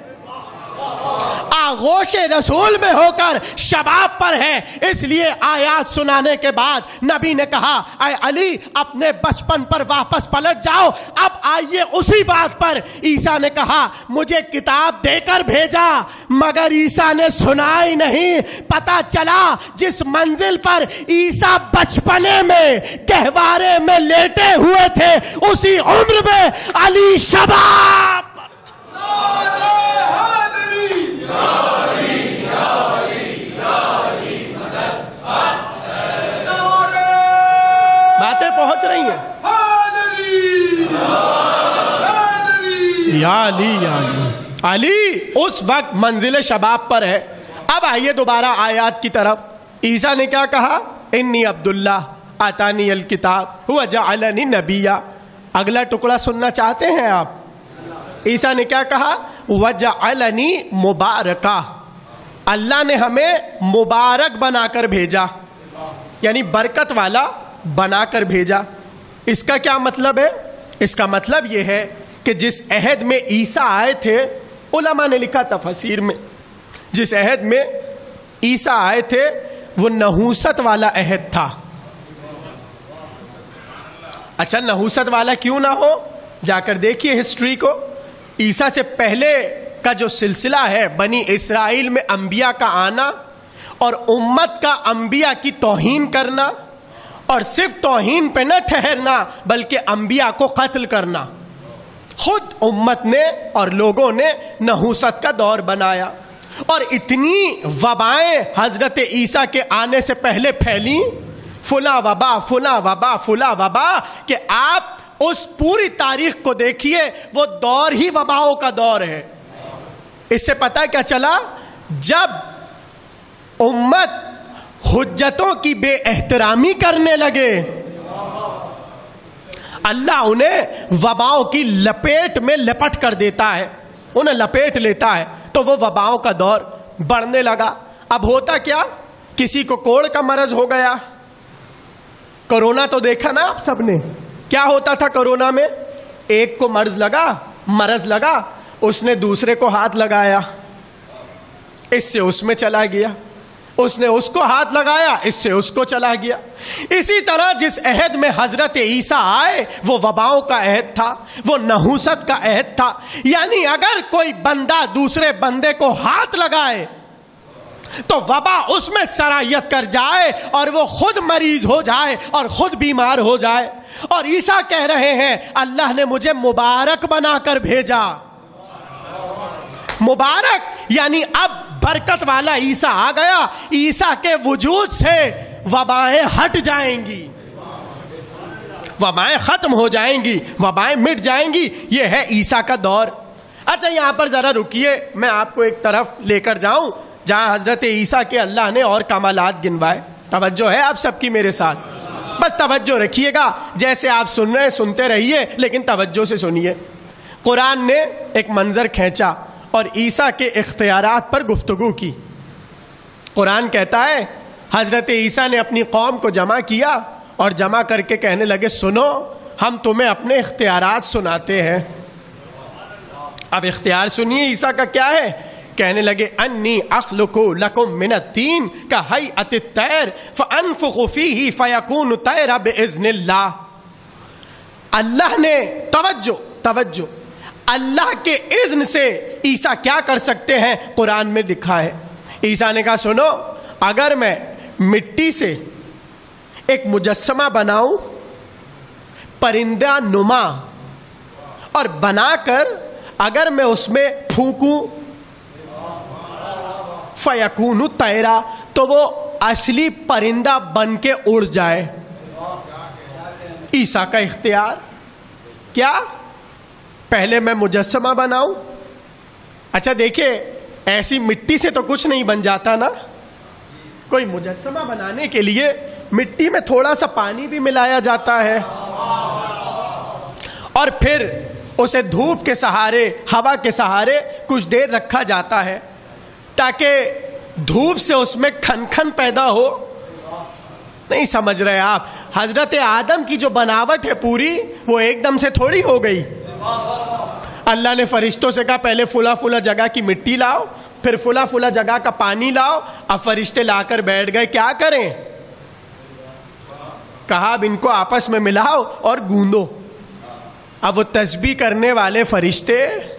آغوش رسول میں ہو کر شباب پر ہے, اس لیے آیات سنانے کے بعد نبی نے کہا اے علی اپنے بچپن پر واپس پلٹ جاؤ. اب آئیے اسی بات پر, عیسیٰ نے کہا مجھے کتاب دے کر بھیجا مگر عیسیٰ نے سنائی نہیں. پتا چلا جس منزل پر عیسیٰ بچپنے میں گہوارے میں لیٹے ہوئے تھے اسی عمر میں علی شباب. باتیں پہنچ رہی ہیں؟ یا علی یا علی. علی اس وقت منزل شباب پر ہے. اب آئیے دوبارہ آیات کی طرف. عیسیٰ نے کیا کہا, انی عبداللہ آتانی الکتاب ہوا جعلنی نبیا. اگلا ٹکڑا سننا چاہتے ہیں آپ؟ عیسیٰ نے کیا کہا, وجعلنی مبارکہ. اللہ نے ہمیں مبارک بنا کر بھیجا، یعنی برکت والا بنا کر بھیجا۔ اس کا کیا مطلب ہے؟ اس کا مطلب یہ ہے کہ جس عہد میں عیسیٰ آئے تھے، علماء نے لکھا تفسیر میں، جس عہد میں عیسیٰ آئے تھے وہ نحوست والا عہد تھا۔ اچھا نحوست والا کیوں نہ ہو؟ جا کر دیکھیے ہسٹری کو۔ عیسیٰ سے پہلے کا جو سلسلہ ہے بنی اسرائیل میں انبیاء کا آنا اور امت کا انبیاء کی توہین کرنا، اور صرف توہین پہ نہ ٹھہرنا بلکہ انبیاء کو قتل کرنا، خود امت نے اور لوگوں نے نحوست کا دور بنایا، اور اتنی وبائیں حضرت عیسیٰ کے آنے سے پہلے پھیلی، فلاں وبا فلاں وبا فلاں وبا، کہ آپ اس پوری تاریخ کو دیکھیے، وہ دور ہی وباؤں کا دور ہے۔ اس سے پتہ کیا چلا؟ جب امت حجتوں کی بے احترامی کرنے لگے، اللہ انہیں وباؤں کی لپیٹ میں لپٹ کر دیتا ہے، انہیں لپیٹ لیتا ہے، تو وہ وباؤں کا دور بڑھنے لگا۔ اب ہوتا کیا؟ کسی کو کوڑ کا مرض ہو گیا، کرونا تو دیکھا نا آپ سب نے، کیا ہوتا تھا کرونا میں؟ ایک کو مرض لگا مرض لگا اس نے دوسرے کو ہاتھ لگایا، اس سے اس میں چلا گیا، اس نے اس کو ہاتھ لگایا، اس سے اس کو چلا گیا۔ اسی طرح جس عہد میں حضرت عیسیٰ آئے وہ وباؤں کا عہد تھا، وہ نحوست کا عہد تھا، یعنی اگر کوئی بندہ دوسرے بندے کو ہاتھ لگائے تو وبا اس میں سرایت کر جائے اور وہ خود مریض ہو جائے اور خود بیمار ہو جائے۔ اور عیسیٰ کہہ رہے ہیں اللہ نے مجھے مبارک بنا کر بھیجا۔ مبارک یعنی اب برکت والا عیسیٰ آ گیا، عیسیٰ کے وجود سے وبائیں ہٹ جائیں گی، وبائیں ختم ہو جائیں گی، وبائیں مٹ جائیں گی۔ یہ ہے عیسیٰ کا دور۔ اچھا یہاں پر ذرا رکیے، میں آپ کو ایک طرف لے کر جاؤں جہاں حضرت عیسیٰ کے اللہ نے اور کمالات گنوائے۔ توجہ ہے آپ سب کی میرے ساتھ؟ بس توجہ رکھیے گا، جیسے آپ سن رہے ہیں سنتے رہیے لیکن توجہ سے سنیے۔ قرآن نے ایک منظر کھینچا اور عیسیٰ کے اختیارات پر گفتگو کی۔ قرآن کہتا ہے حضرت عیسیٰ نے اپنی قوم کو جمع کیا اور جمع کر کے کہنے لگے سنو ہم تمہیں اپنے اختیارات سناتے ہیں۔ اب اختیار سنیے عیسیٰ کا کیا ہے۔ کہنے لگے انی اخلق لکم من الطین کہیئۃ الطیر فانفخ فیہ فیکون طیرا باذن اللہ۔ اللہ نے توجہ توجہ اللہ کے اذن سے عیسیٰ کیا کر سکتے ہیں قرآن میں لکھا ہے۔ عیسیٰ نے کہا سنو اگر میں مٹی سے ایک مجسمہ بناؤں پرندہ نما اور بنا کر اگر میں اس میں پھونکوں فیکون طیرا تو وہ اصلی پرندہ بن کے اڑ جائے۔ عیسیٰ کا اختیار کیا؟ پہلے میں مجسمہ بناؤں۔ اچھا دیکھیں ایسی مٹی سے تو کچھ نہیں بن جاتا نا، کوئی مجسمہ بنانے کے لیے مٹی میں تھوڑا سا پانی بھی ملایا جاتا ہے اور پھر اسے دھوپ کے سہارے ہوا کے سہارے کچھ دیر رکھا جاتا ہے تاکہ دھوپ سے اس میں کھن کھن پیدا ہو۔ نہیں سمجھ رہے آپ؟ حضرت آدم کی جو بناوٹ ہے پوری وہ ایک دم سے تھوڑی ہو گئی۔ اللہ نے فرشتوں سے کہا پہلے فلا فلا جگہ کی مٹی لاؤ پھر فلا فلا جگہ کا پانی لاؤ۔ اب فرشتے لا کر بیٹھ گئے، کیا کریں؟ کہا اب ان کو آپس میں ملاؤ اور گوندو۔ اب وہ تسبیح کرنے والے فرشتے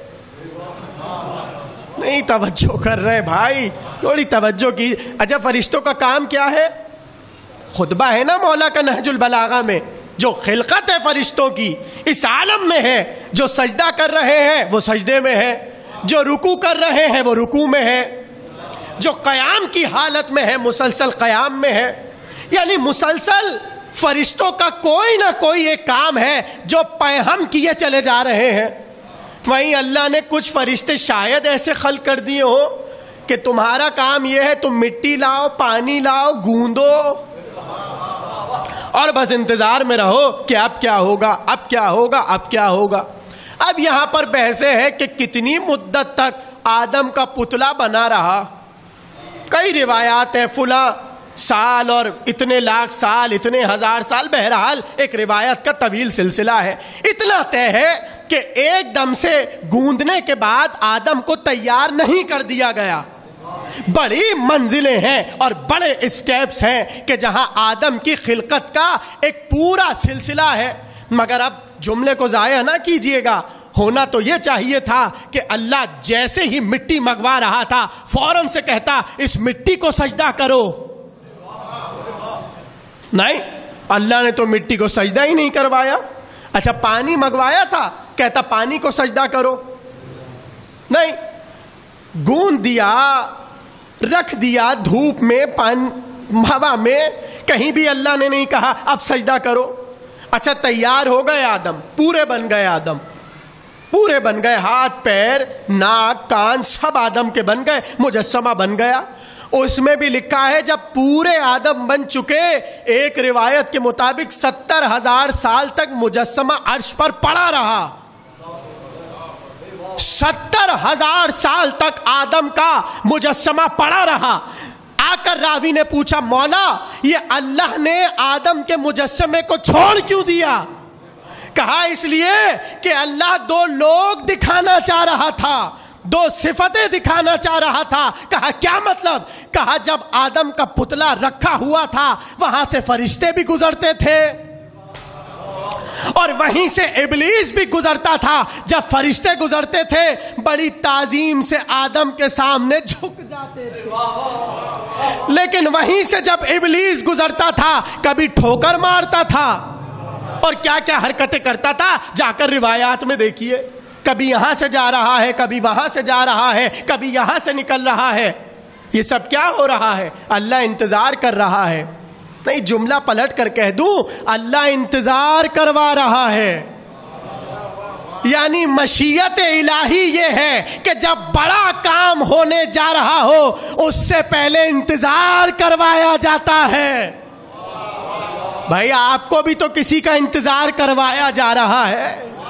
نہیں توجہ کر رہے بھائی، تھوڑی توجہ کی۔ اچھا فرشتوں کا کام کیا ہے؟ خطبہ ہے نا مولا کا نہج البلاغہ میں، جو خلقت ہے فرشتوں کی اس عالم میں ہے، جو سجدہ کر رہے ہیں وہ سجدے میں ہے، جو رکوع کر رہے ہیں وہ رکوع میں ہے، جو قیام کی حالت میں ہے مسلسل قیام میں ہے۔ یعنی مسلسل فرشتوں کا کوئی نہ کوئی ایک کام ہے جو پیہم کیے چلے جا رہے ہیں۔ وہیں اللہ نے کچھ فرشتے شاید ایسے خلق کر دیے ہو کہ تمہارا کام یہ ہے تم مٹی لاؤ پانی لاؤ گوندو اور بس انتظار میں رہو کہ اب کیا ہوگا اب کیا ہوگا اب کیا ہوگا۔ اب یہاں پر بحث ہے کہ کتنی مدت تک آدم کا پتلا بنا رہا۔ کئی روایات ہیں، فلاں سال اور اتنے لاکھ سال، اتنے ہزار سال، بہرحال ایک روایت کا طویل سلسلہ ہے. اتنا طے ہے کہ ایک دم سے گوندنے کے بعد آدم کو تیار نہیں کر دیا گیا. بڑی منزلیں ہیں اور بڑے اسٹیپس ہیں کہ جہاں آدم کی خلقت کا ایک پورا سلسلہ ہے. مگر اب جملے کو ضائع نہ کیجئے گا. ہونا تو یہ چاہیے تھا کہ اللہ جیسے ہی مٹی منگوا رہا تھا فوراً سے کہتا اس مٹی کو سجدہ کرو. نہیں، اللہ نے تو مٹی کو سجدہ ہی نہیں کروایا. اچھا پانی منگوایا تھا، کہتا پانی کو سجدہ کرو. نہیں، گوند دیا، رکھ دیا دھوپ میں، پانی ہوا میں، کہیں بھی اللہ نے نہیں کہا اب سجدہ کرو. اچھا تیار ہو گئے آدم، پورے بن گئے آدم، پورے بن گئے، ہاتھ پیر ناک کان سب آدم کے بن گئے، مجسمہ بن گیا. اس میں بھی لکھا ہے جب پورے آدم بن چکے، ایک روایت کے مطابق ستر ہزار سال تک مجسمہ عرش پر پڑا رہا. ستر ہزار سال تک آدم کا مجسمہ پڑا رہا. آ کر راوی نے پوچھا مولا یہ اللہ نے آدم کے مجسمے کو چھوڑ کیوں دیا؟ کہا اس لیے کہ اللہ دو لوگ دکھانا چاہ رہا تھا، دو صفتیں دکھانا چاہ رہا تھا. کہا کیا مطلب؟ کہا جب آدم کا پتلا رکھا ہوا تھا وہاں سے فرشتے بھی گزرتے تھے اور وہیں سے ابلیس بھی گزرتا تھا. جب فرشتے گزرتے تھے بڑی تعظیم سے آدم کے سامنے جھک جاتے تھے، لیکن وہیں سے جب ابلیس گزرتا تھا کبھی ٹھوکر مارتا تھا اور کیا کیا حرکتیں کرتا تھا. جا کر روایات میں دیکھیے، کبھی یہاں سے جا رہا ہے، کبھی وہاں سے جا رہا ہے، کبھی یہاں سے نکل رہا ہے. یہ سب کیا ہو رہا ہے؟ اللہ انتظار کر رہا ہے. نہیں، جملہ پلٹ کر کہہ دوں، اللہ انتظار کروا رہا ہے. یعنی مشیت الہی یہ ہے کہ جب بڑا کام ہونے جا رہا ہو اس سے پہلے انتظار کروایا جاتا ہے. بھائی آپ کو بھی تو کسی کا انتظار کروایا جا رہا ہے،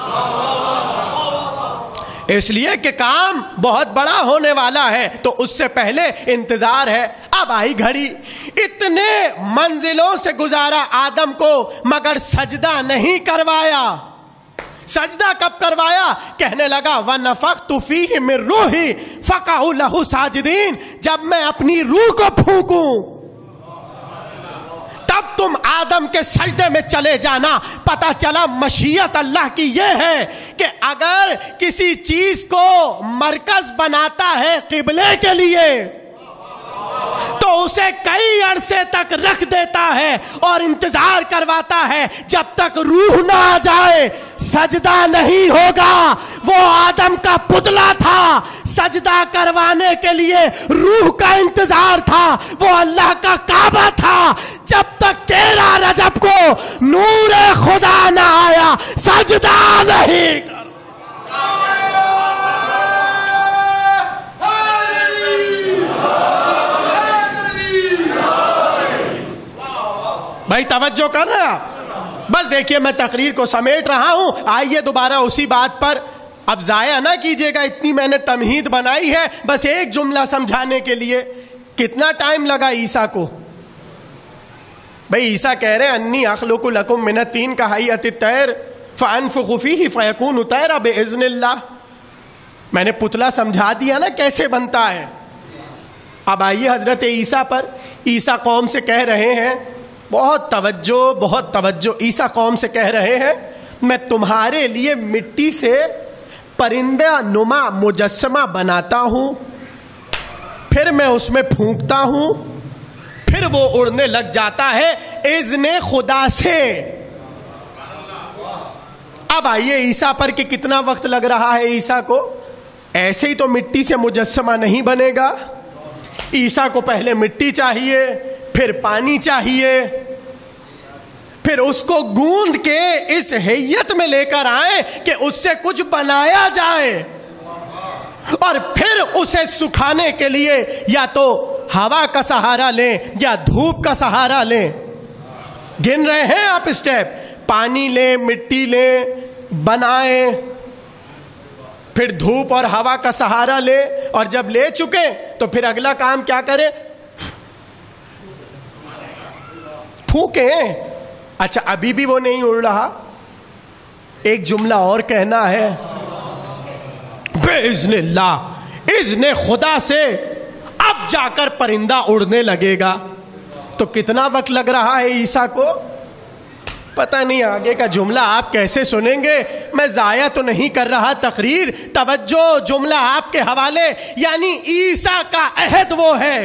اس لیے کہ کام بہت بڑا ہونے والا ہے تو اس سے پہلے انتظار ہے. اب آئی گھڑی، اتنے منزلوں سے گزارا آدم کو مگر سجدہ نہیں کروایا. سجدہ کب کروایا؟ کہنے لگا وَنَفَخْتُ فِيهِ مِن رُوحِي فَقَعُوا لَهُ سَاجِدِينَ. جب میں اپنی روح کو پھونکوں تب تم آدم کے سجدے میں چلے جانا. پتا چلا مشیت اللہ کی یہ ہے کہ اگر کسی چیز کو مرکز بناتا ہے قبلے کے لیے تو اسے کئی عرصے تک رکھ دیتا ہے اور انتظار کرواتا ہے جب تک روح نہ آ جائے. سجدہ نہیں ہوگا. وہ آدم کا پتلا تھا، سجدہ کروانے کے لیے روح کا انتظار تھا. وہ اللہ کا کعبہ تھا. جب تک تیرہ رجب کو نور خدا نہ آیا سجدہ نہیں کر. بھائی توجہ کر رہے ہیں؟ بس دیکھیے میں تقریر کو سمیٹ رہا ہوں. آئیے دوبارہ اسی بات پر. اب ضائع نہ کیجئے گا، اتنی میں نے تمہید بنائی ہے بس ایک جملہ سمجھانے کے لیے. کتنا ٹائم لگا عیسیٰ کو؟ بھائی عیسیٰ کہہ رہے انی اخلق لکم من الطین کہیئۃ الطیر فانفخ فیہ فیکون طیرا باذن اللہ. میں نے پتلا سمجھا دیا نا کیسے بنتا ہے. اب آئیے حضرت عیسیٰ پر. عیسیٰ قوم سے کہہ رہے ہیں، بہت توجہ بہت توجہ. عیسیٰ قوم سے کہہ رہے ہیں میں تمہارے لیے مٹی سے پرندہ نما مجسمہ بناتا ہوں، پھر میں اس میں پھونکتا ہوں، پھر وہ اڑنے لگ جاتا ہے اذن خدا سے. اب آئیے عیسیٰ پر کہ کتنا وقت لگ رہا ہے عیسیٰ کو. ایسے ہی تو مٹی سے مجسمہ نہیں بنے گا. عیسیٰ کو پہلے مٹی چاہیے، پھر پانی چاہیے، پھر اس کو گوند کے اس حیت میں لے کر آئے کہ اس سے کچھ بنایا جائے، اور پھر اسے سکھانے کے لیے یا تو ہوا کا سہارا لیں یا دھوپ کا سہارا لیں. گن رہے ہیں آپ اسٹیپ؟ پانی لیں، مٹی لیں، بنائیں، پھر دھوپ اور ہوا کا سہارا لے، اور جب لے چکے تو پھر اگلا کام کیا کرے؟ پھونکیں. اچھا ابھی بھی وہ نہیں اڑ رہا. ایک جملہ اور کہنا ہے بِإِذْنِ اللَّهِ، اذن خدا سے اب جا کر پرندہ اڑنے لگے گا. تو کتنا وقت لگ رہا ہے عیسیٰ کو؟ پتہ نہیں آگے کا جملہ آپ کیسے سنیں گے. میں ضائع تو نہیں کر رہا تقریر. توجہ، جملہ آپ کے حوالے. یعنی عیسیٰ کا عہد وہ ہے.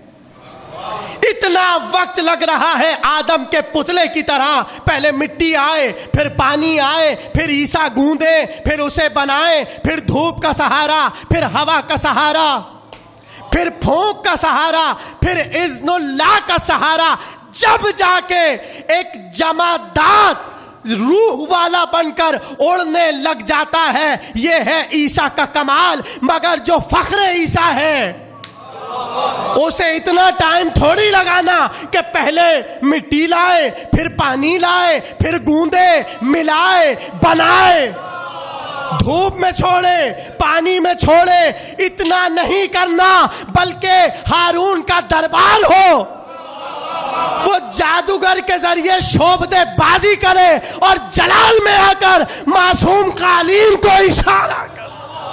اتنا وقت لگ رہا ہے آدم کے پتلے کی طرح. پہلے مٹی آئے، پھر پانی آئے، پھر عیسیٰ گوندے، پھر اسے بنائے، پھر دھوپ کا سہارا، پھر ہوا کا سہارا، پھر پھونک کا سہارا، پھر اذن اللہ کا سہارا. جب جا کے ایک جمادات روح والا بن کر اڑنے لگ جاتا ہے. یہ ہے عیسیٰ کا کمال. مگر جو فخر عیسیٰ ہے اسے اتنا ٹائم تھوڑی لگانا کہ پہلے مٹی لائے، پھر پانی لائے، پھر گوندے، ملائے، بنائے، دھوپ میں چھوڑے، پانی میں چھوڑے. اتنا نہیں کرنا، بلکہ ہارون کا دربار ہو، وہ جادوگر کے ذریعے شعبدے بازی کرے اور جلال میں آ کر معصوم قالین کو اشارہ کرے.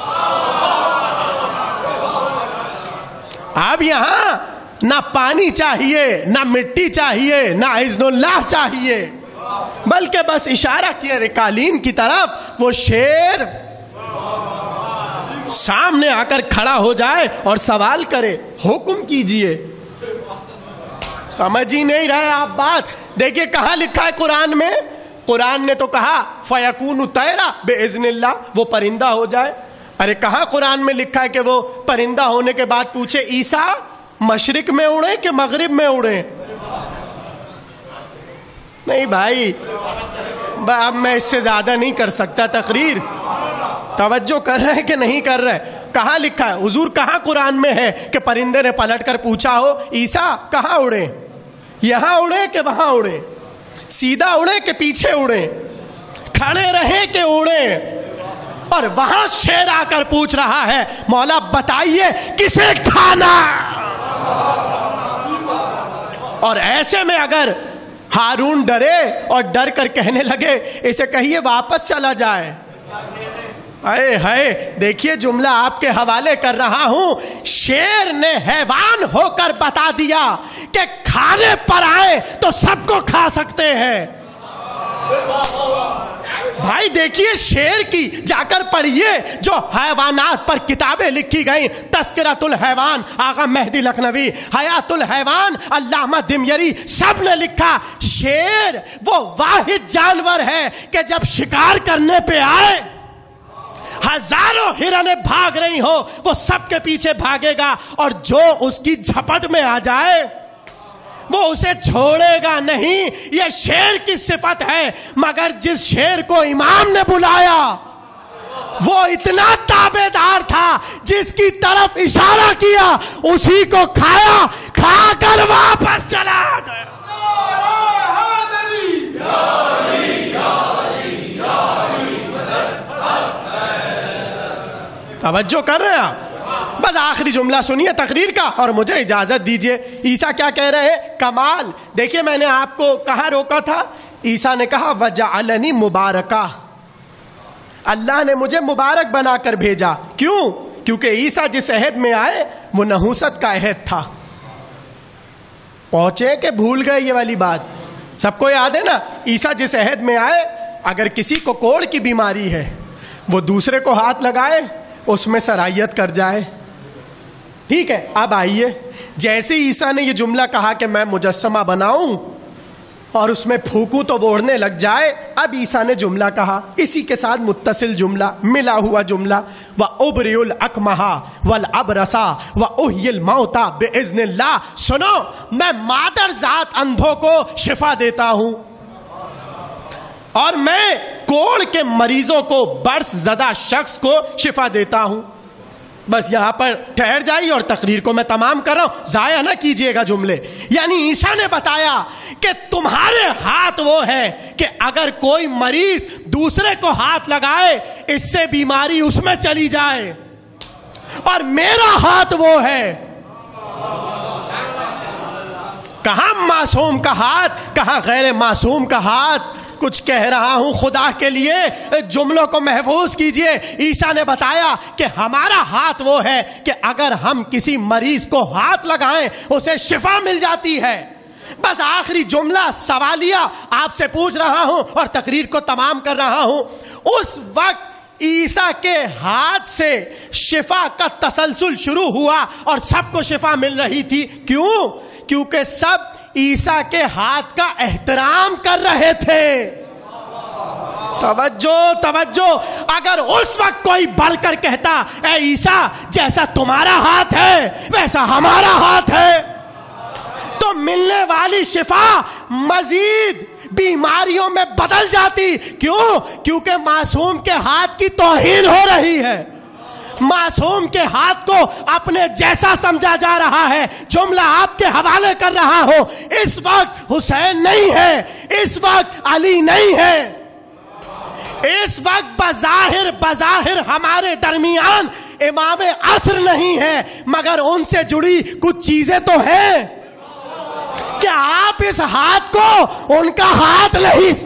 اب یہاں نہ پانی چاہیے، نہ مٹی چاہیے، نہ اذن اللہ چاہیے، بلکہ بس اشارہ کیا قالین کی طرف. وہ شیر سامنے آ کر کھڑا ہو جائے اور سوال کرے، حکم کیجئے. سمجھ ہی نہیں رہے آپ بات. دیکھیے کہاں لکھا ہے قرآن میں. قرآن نے تو کہا فَيَكُونُ طَيْرًا بِإِذْنِ اللَّهِ، وہ پرندہ ہو جائے. ارے کہاں قرآن میں لکھا ہے کہ وہ پرندہ ہونے کے بعد پوچھے عیسیٰ مشرق میں اڑے کہ مغرب میں اڑے؟ نہیں بھائی، اب میں اس سے زیادہ نہیں کر سکتا تقریر. توجہ کر رہے کہ نہیں کر رہے؟ کہاں لکھا ہے حضور؟ کہاں قرآن میں ہے کہ پرندے نے پلٹ کر پوچھا ہو عیسیٰ کہاں اڑے؟ یہاں اڑے کہ وہاں اڑے؟ سیدھا اڑے کہ پیچھے اڑے؟ کھڑے رہے کہ اڑے؟ اور وہاں شیر آ کر پوچھ رہا ہے مولا بتائیے کسے کھانا. اور ایسے میں اگر ہارون ڈرے اور ڈر کر کہنے لگے اسے کہیے واپس چلا جائے. اے ہائے، دیکھیے جملہ آپ کے حوالے کر رہا ہوں. شیر نے حیوان ہو کر بتا دیا کہ کھانے پر آئے تو سب کو کھا سکتے ہیں. بھائی دیکھیے شیر کی جا کر پڑھیے جو حیوانات پر کتابیں لکھی گئیں. تذکرۃ الحیوان آغا مہدی لکھنوی، حیات الحیوان علامہ دمیری، سب نے لکھا شیر وہ واحد جانور ہے کہ جب شکار کرنے پہ آئے ہزاروں ہرنیں بھاگ رہی ہو وہ سب کے پیچھے بھاگے گا، اور جو اس کی جھپٹ میں آ جائے وہ اسے چھوڑے گا نہیں. یہ شیر کی صفت ہے. مگر جس شیر کو امام نے بلایا وہ اتنا تابع دار تھا، جس کی طرف اشارہ کیا اسی کو کھایا، کھا کر واپس چلا گیا. توجہ کر رہے ہیں آپ؟ بس آخری جملہ سنیے تقریر کا اور مجھے اجازت دیجئے. عیسیٰ کیا کہہ رہے ہیں؟ کمال. دیکھیے میں نے آپ کو کہاں روکا تھا؟ عیسیٰ نے کہا وَجَعَلَنِي مُبَارَكًا، اللہ نے مجھے مبارک بنا کر بھیجا. کیوں؟ کیونکہ عیسیٰ جس عہد میں آئے وہ نحوست کا عہد تھا. پہنچے کہ بھول گئے یہ والی بات؟ سب کو یاد ہے نا. عیسیٰ جس عہد میں آئے اگر کسی کو کوڑ کی بیماری ہے وہ دوسرے کو ہاتھ لگائے اس میں سرائیت کر جائے. ٹھیک ہے، اب آئیے جیسے عیسیٰ نے یہ جملہ کہا کہ میں مجسمہ بناؤں اور اس میں پھونکوں تو وہ اڑنے لگ جائے، اب عیسیٰ نے جملہ کہا اسی کے ساتھ متصل جملہ، ملا ہوا جملہ، وَأُبْرِئُ الْأَكْمَحَ وَالْأَبْرَصَ وَأُحْيِي الْمَوْتَى بِإِذْنِ اللَّهِ. سنو، میں مادر ذات اندھوں کو شفا دیتا ہوں اور میں کوڑ کے مریضوں کو، برس زدہ شخص کو شفا دیتا ہوں. بس یہاں پر ٹھہر جائیے اور تقریر کو میں تمام کر رہا ہوں، ضائع نہ کیجئے گا جملے. یعنی عیسیٰ نے بتایا کہ تمہارے ہاتھ وہ ہے کہ اگر کوئی مریض دوسرے کو ہاتھ لگائے اس سے بیماری اس میں چلی جائے، اور میرا ہاتھ وہ ہے. کہاں معصوم کا ہاتھ، کہاں غیر معصوم کا ہاتھ. کچھ کہہ رہا ہوں خدا کے لیے، جملوں کو محفوظ کیجئے. عیسیٰ نے بتایا کہ ہمارا ہاتھ وہ ہے کہ اگر ہم کسی مریض کو ہاتھ لگائیں اسے شفا مل جاتی ہے. بس آخری جملہ سوالیہ آپ سے پوچھ رہا ہوں اور تقریر کو تمام کر رہا ہوں. اس وقت عیسیٰ کے ہاتھ سے شفا کا تسلسل شروع ہوا اور سب کو شفا مل رہی تھی. کیوں؟ کیونکہ سب عیسیٰ کے ہاتھ کا احترام کر رہے تھے. توجہ توجہ. اگر اس وقت کوئی بڑھ کر کہتا اے عیسیٰ جیسا تمہارا ہاتھ ہے ویسا ہمارا ہاتھ ہے، تو ملنے والی شفا مزید بیماریوں میں بدل جاتی. کیوں؟ کیونکہ معصوم کے ہاتھ کی توہین ہو رہی ہے، معصوم کے ہاتھ کو اپنے جیسا سمجھا جا رہا ہے. جملہ آپ کے حوالے کر رہا ہوں، اس وقت حسین نہیں ہے، اس وقت علی نہیں ہے، اس وقت بظاہر بظاہر ہمارے درمیان امام عصر نہیں ہے، مگر ان سے جڑی کچھ چیزیں تو ہیں. کیا آپ اس ہاتھ کو ان کا ہاتھ نہیں؟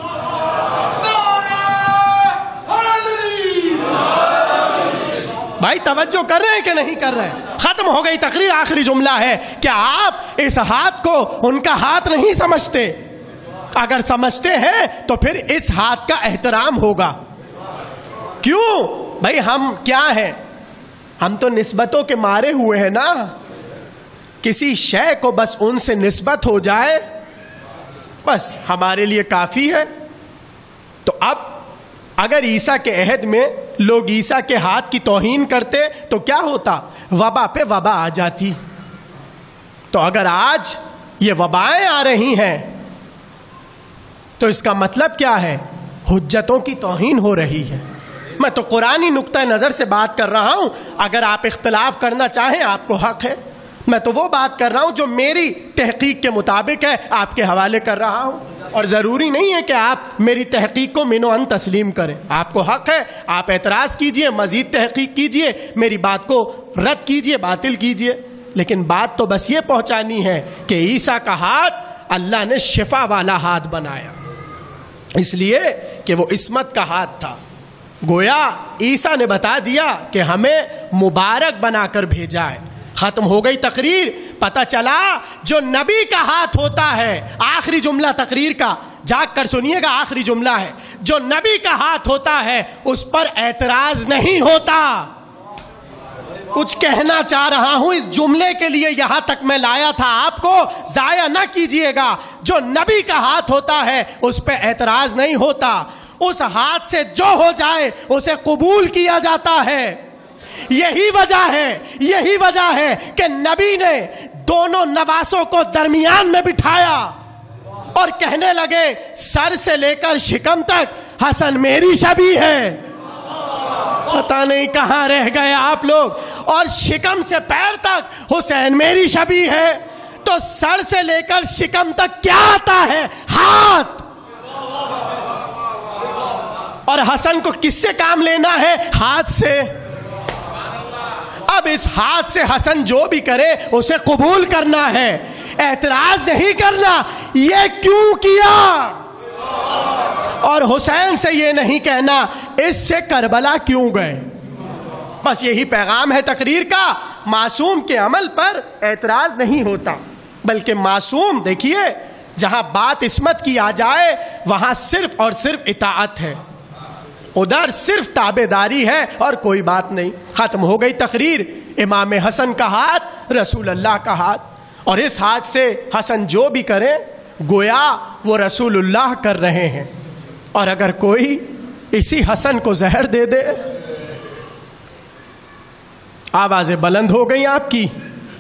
بھائی توجہ کر رہے ہیں کہ نہیں کر رہے؟ ختم ہو گئی تقریر، آخری جملہ ہے. کیا آپ اس ہاتھ کو ان کا ہاتھ نہیں سمجھتے؟ اگر سمجھتے ہیں تو پھر اس ہاتھ کا احترام ہوگا. کیوں بھائی؟ ہم کیا ہیں؟ ہم تو نسبتوں کے مارے ہوئے ہیں نا. کسی شے کو بس ان سے نسبت ہو جائے بس ہمارے لیے کافی ہے. تو اب اگر عیسیٰ کے عہد میں لوگ عیسیٰ کے ہاتھ کی توہین کرتے تو کیا ہوتا؟ وبا پہ وبا آ جاتی. تو اگر آج یہ وبائیں آ رہی ہیں تو اس کا مطلب کیا ہے؟ حجتوں کی توہین ہو رہی ہے. میں تو قرآنی نقطہ نظر سے بات کر رہا ہوں. اگر آپ اختلاف کرنا چاہیں آپ کو حق ہے. میں تو وہ بات کر رہا ہوں جو میری تحقیق کے مطابق ہے، آپ کے حوالے کر رہا ہوں. اور ضروری نہیں ہے کہ آپ میری تحقیق کو من و عن تسلیم کریں. آپ کو حق ہے، آپ اعتراض کیجئے، مزید تحقیق کیجئے، میری بات کو رد کیجئے، باطل کیجئے. لیکن بات تو بس یہ پہنچانی ہے کہ عیسیٰ کا ہاتھ اللہ نے شفا والا ہاتھ بنایا، اس لیے کہ وہ عصمت کا ہاتھ تھا. گویا عیسیٰ نے بتا دیا کہ ہمیں مبارک بنا کر بھیجا ہے. ختم ہو گئی تقریر. پتہ چلا جو نبی کا ہاتھ ہوتا ہے، آخری جملہ تقریر کا جاگ کر سنیے گا، آخری جملہ ہے، جو نبی کا ہاتھ ہوتا ہے اس پر اعتراض نہیں ہوتا. کچھ کہنا چاہ رہا ہوں اس جملے کے لیے، یہاں تک میں لایا تھا، آپ کو ضائع نہ کیجئے گا. جو نبی کا ہاتھ ہوتا ہے اس پہ اعتراض نہیں ہوتا. اس ہاتھ سے جو ہو جائے اسے قبول کیا جاتا ہے. یہی وجہ ہے یہی وجہ ہے کہ نبی نے دونوں نواسوں کو درمیان میں بٹھایا اور کہنے لگے سر سے لے کر شکم تک حسن میری شبیہ ہے. پتہ نہیں کہاں رہ گئے آپ لوگ. اور شکم سے پیر تک حسین میری شبیہ ہے. تو سر سے لے کر شکم تک کیا آتا ہے؟ ہاتھ. اور حسن کو کس سے کام لینا ہے؟ ہاتھ سے. اب اس ہاتھ سے حسن جو بھی کرے اسے قبول کرنا ہے، اعتراض نہیں کرنا. یہ کیوں کیا؟ اور حسین سے یہ نہیں کہنا اس سے کربلا کیوں گئے. بس یہی پیغام ہے تقریر کا. معصوم کے عمل پر اعتراض نہیں ہوتا، بلکہ معصوم دیکھیے جہاں بات عصمت کی آ جائے وہاں صرف اور صرف اطاعت ہے، ادھر صرف تابع داری ہے اور کوئی بات نہیں. ختم ہو گئی تقریر. امام حسن کا ہاتھ، رسول اللہ کا ہاتھ، اور اس ہاتھ سے حسن جو بھی کرے گویا وہ رسول اللہ کر رہے ہیں. اور اگر کوئی اسی حسن کو زہر دے دے. آوازیں بلند ہو گئی آپ کی.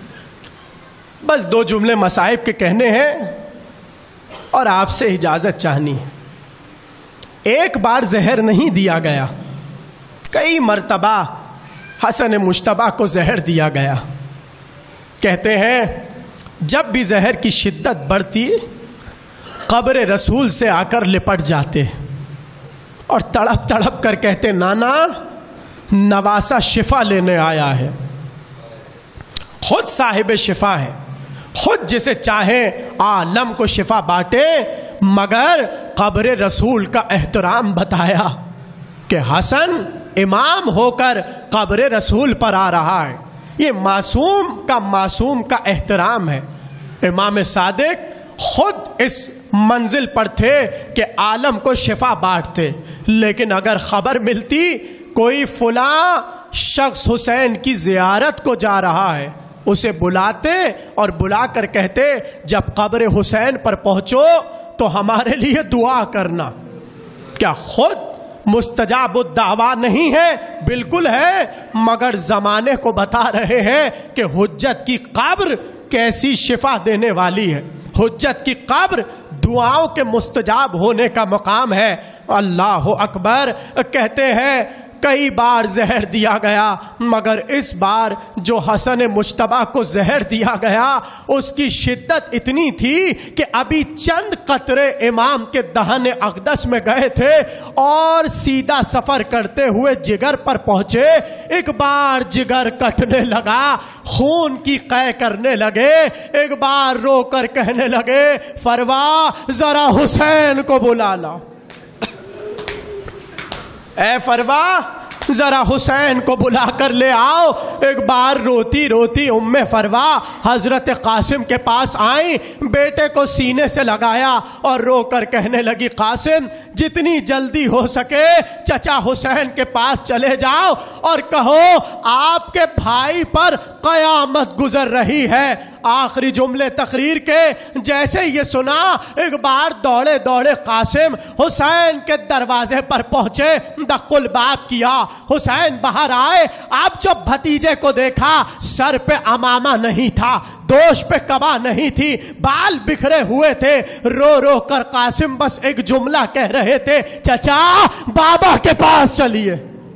بس دو جملے مصائب کے کہنے ہیں اور آپ سے اجازت چاہنی ہے. ایک بار زہر نہیں دیا گیا، کئی مرتبہ حسن مجتبیٰ کو زہر دیا گیا. کہتے ہیں جب بھی زہر کی شدت بڑھتی قبر رسول سے آ کر لپٹ جاتے اور تڑپ تڑپ کر کہتے نانا نواسا شفا لینے آیا ہے. خود صاحب شفا ہے، خود جسے چاہے عالم کو شفا بانٹے، مگر قبر رسول کا احترام بتایا کہ حسن امام ہو کر قبر رسول پر آ رہا ہے۔ یہ معصوم کا معصوم کا احترام ہے۔ امام صادق خود اس منزل پر تھے کہ عالم کو شفا بانٹتے، لیکن اگر خبر ملتی کوئی فلاں شخص حسین کی زیارت کو جا رہا ہے، اسے بلاتے اور بلا کر کہتے جب قبر حسین پر پہنچو تو ہمارے لیے دعا کرنا۔ کیا خود مستجاب الدعویٰ نہیں ہے؟ بالکل ہے، مگر زمانے کو بتا رہے ہیں کہ حجت کی قبر کیسی شفا دینے والی ہے۔ حجت کی قبر دعاؤں کے مستجاب ہونے کا مقام ہے۔ اللہ اکبر۔ کہتے ہیں کئی بار زہر دیا گیا، مگر اس بار جو حسن مجتبیٰ کو زہر دیا گیا اس کی شدت اتنی تھی کہ ابھی چند قطرے امام کے دہن اقدس میں گئے تھے اور سیدھا سفر کرتے ہوئے جگر پر پہنچے۔ ایک بار جگر کٹنے لگا، خون کی قے کرنے لگے، ایک بار رو کر کہنے لگے فروا ذرا حسین کو بلا لا، اے فروا ذرا حسین کو بلا کر لے آؤ۔ ایک بار روتی روتی ام فروا حضرت قاسم کے پاس آئیں، بیٹے کو سینے سے لگایا اور رو کر کہنے لگی قاسم جتنی جلدی ہو سکے چچا حسین کے پاس چلے جاؤ اور کہو آپ کے بھائی پر قیامت گزر رہی ہے۔ آخری جملے تقریر کے جیسے یہ سنا، ایک بار دوڑے دوڑے قاسم حسین کے دروازے پر پہنچے، دق الباب کیا، حسین باہر آئے۔ اب جب بھتیجے کو دیکھا سر پہ امامہ نہیں تھا، دوش پہ قبا نہیں تھی، بال بکھرے ہوئے تھے، رو رو کر قاسم بس ایک جملہ کہہ رہے تھے چچا بابا کے پاس چلیے۔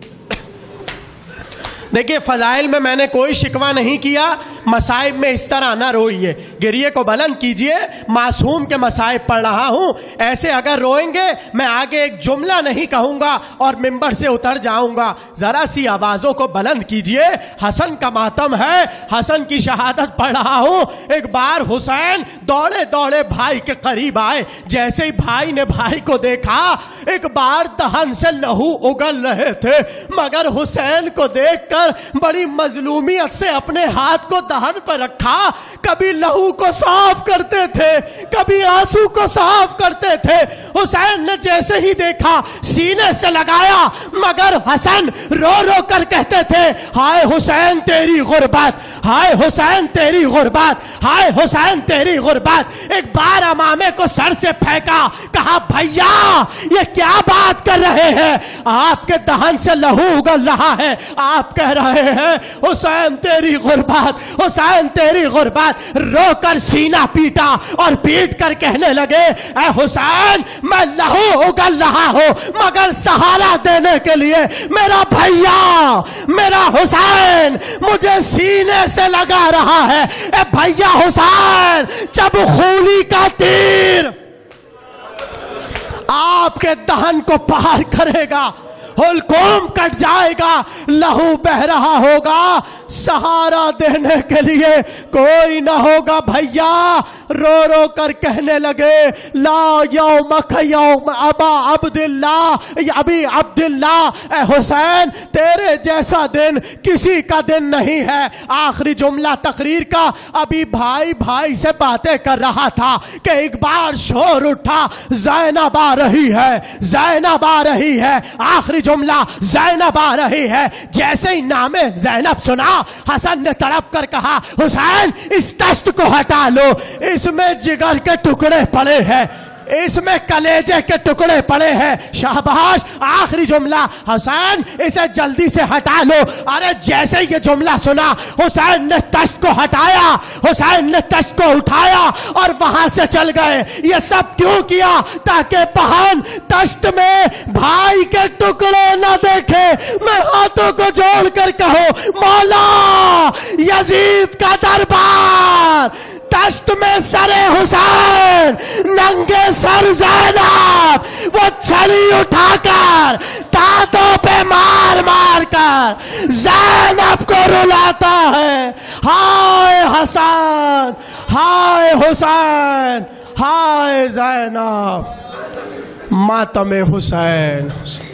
دیکھیے فضائل میں میں نے کوئی شکوہ نہیں کیا، مصائب میں اس طرح نہ روئیے، گریے کو بلند کیجئے۔ معصوم کے مصائب پڑھ رہا ہوں، ایسے اگر روئیں گے میں آگے ایک جملہ نہیں کہوں گا اور ممبر سے اتر جاؤں گا۔ ذرا سی آوازوں کو بلند کیجئے، حسن کا ماتم ہے، حسن کی شہادت پڑھ رہا ہوں۔ ایک بار حسین دوڑے دوڑے بھائی کے قریب آئے، جیسے ہی بھائی نے بھائی کو دیکھا ایک بار دہن سے لہو اگل رہے تھے، مگر حسین کو دیکھ کر بڑی مظلومیت سے اپنے ہاتھ کو دہن پر رکھا، کبھی لہو کو صاف کرتے تھے کبھی آنسو کو صاف کرتے تھے۔ حسین نے جیسے ہی دیکھا سینے سے لگایا، مگر حسن رو رو کر کہتے تھے ہائے حسین تیری غربت، ہائے حسین تیری غربت، ہائے حسین تیری غربت۔ ایک بار امامے کو سر سے پھینکا، کہا بھیا یہ کیا بات کر رہے ہیں، آپ کے دہن سے لہو اگل رہا ہے، آپ کہہ رہے ہیں حسین تیری غربت، حسین تیری غربت۔ رو کر سینہ پیٹا اور پیٹ کر کہنے لگے اے حسین میں لہو اگل رہا ہوں، مگر سہارا دینے کے لیے میرا بھیا میرا حسین مجھے سینے سے لگا رہا ہے۔ اے بھیا حسین جب خونی کا تیر آپ کے دہن کو پار کرے گا، حلقوم کٹ جائے گا، لہو بہ رہا ہوگا، سہارا دینے کے لیے کوئی نہ ہوگا۔ بھیا رو رو کر کہنے لگے لا یومک یوم ابا عبداللہ، ابی عبداللہ، اے حسین تیرے جیسا دن کسی کا دن نہیں ہے۔ آخری جملہ تقریر کا، ابھی بھائی بھائی سے باتیں کر رہا تھا کہ ایک بار شور اٹھا زینب آ رہی ہے، زینب آ رہی ہے۔ آخری جملہ زینب آ رہی ہے، جیسے ہی نام زینب سنا حسن نے تڑپ کر کہا حسین اس تشت کو ہٹا لو، اس میں جگر کے ٹکڑے پڑے ہیں، اس میں کلیجے کے ٹکڑے پڑے ہیں۔ شاباش۔ آخری جملہ حسین اسے جلدی سے ہٹا لو۔ ارے جیسے یہ جملہ سنا حسین نے تشت کو ہٹایا، حسین نے تشت کو اٹھایا اور وہاں سے چل گئے۔ یہ سب کیوں کیا؟ تاکہ بہن تشت میں بھائی کے ٹکڑے نہ دیکھے۔ میں ہاتھوں کو جوڑ کر کہو مولا یزید کا دربار، تشت میں سر حسین، ننگے سر زینب، وہ چھڑی اٹھا کر دانتوں پہ مار مار کر زینب کو رلاتا ہے۔ ہائے حسن، ہائے حسین، ہائے زینب، ماتم حسین.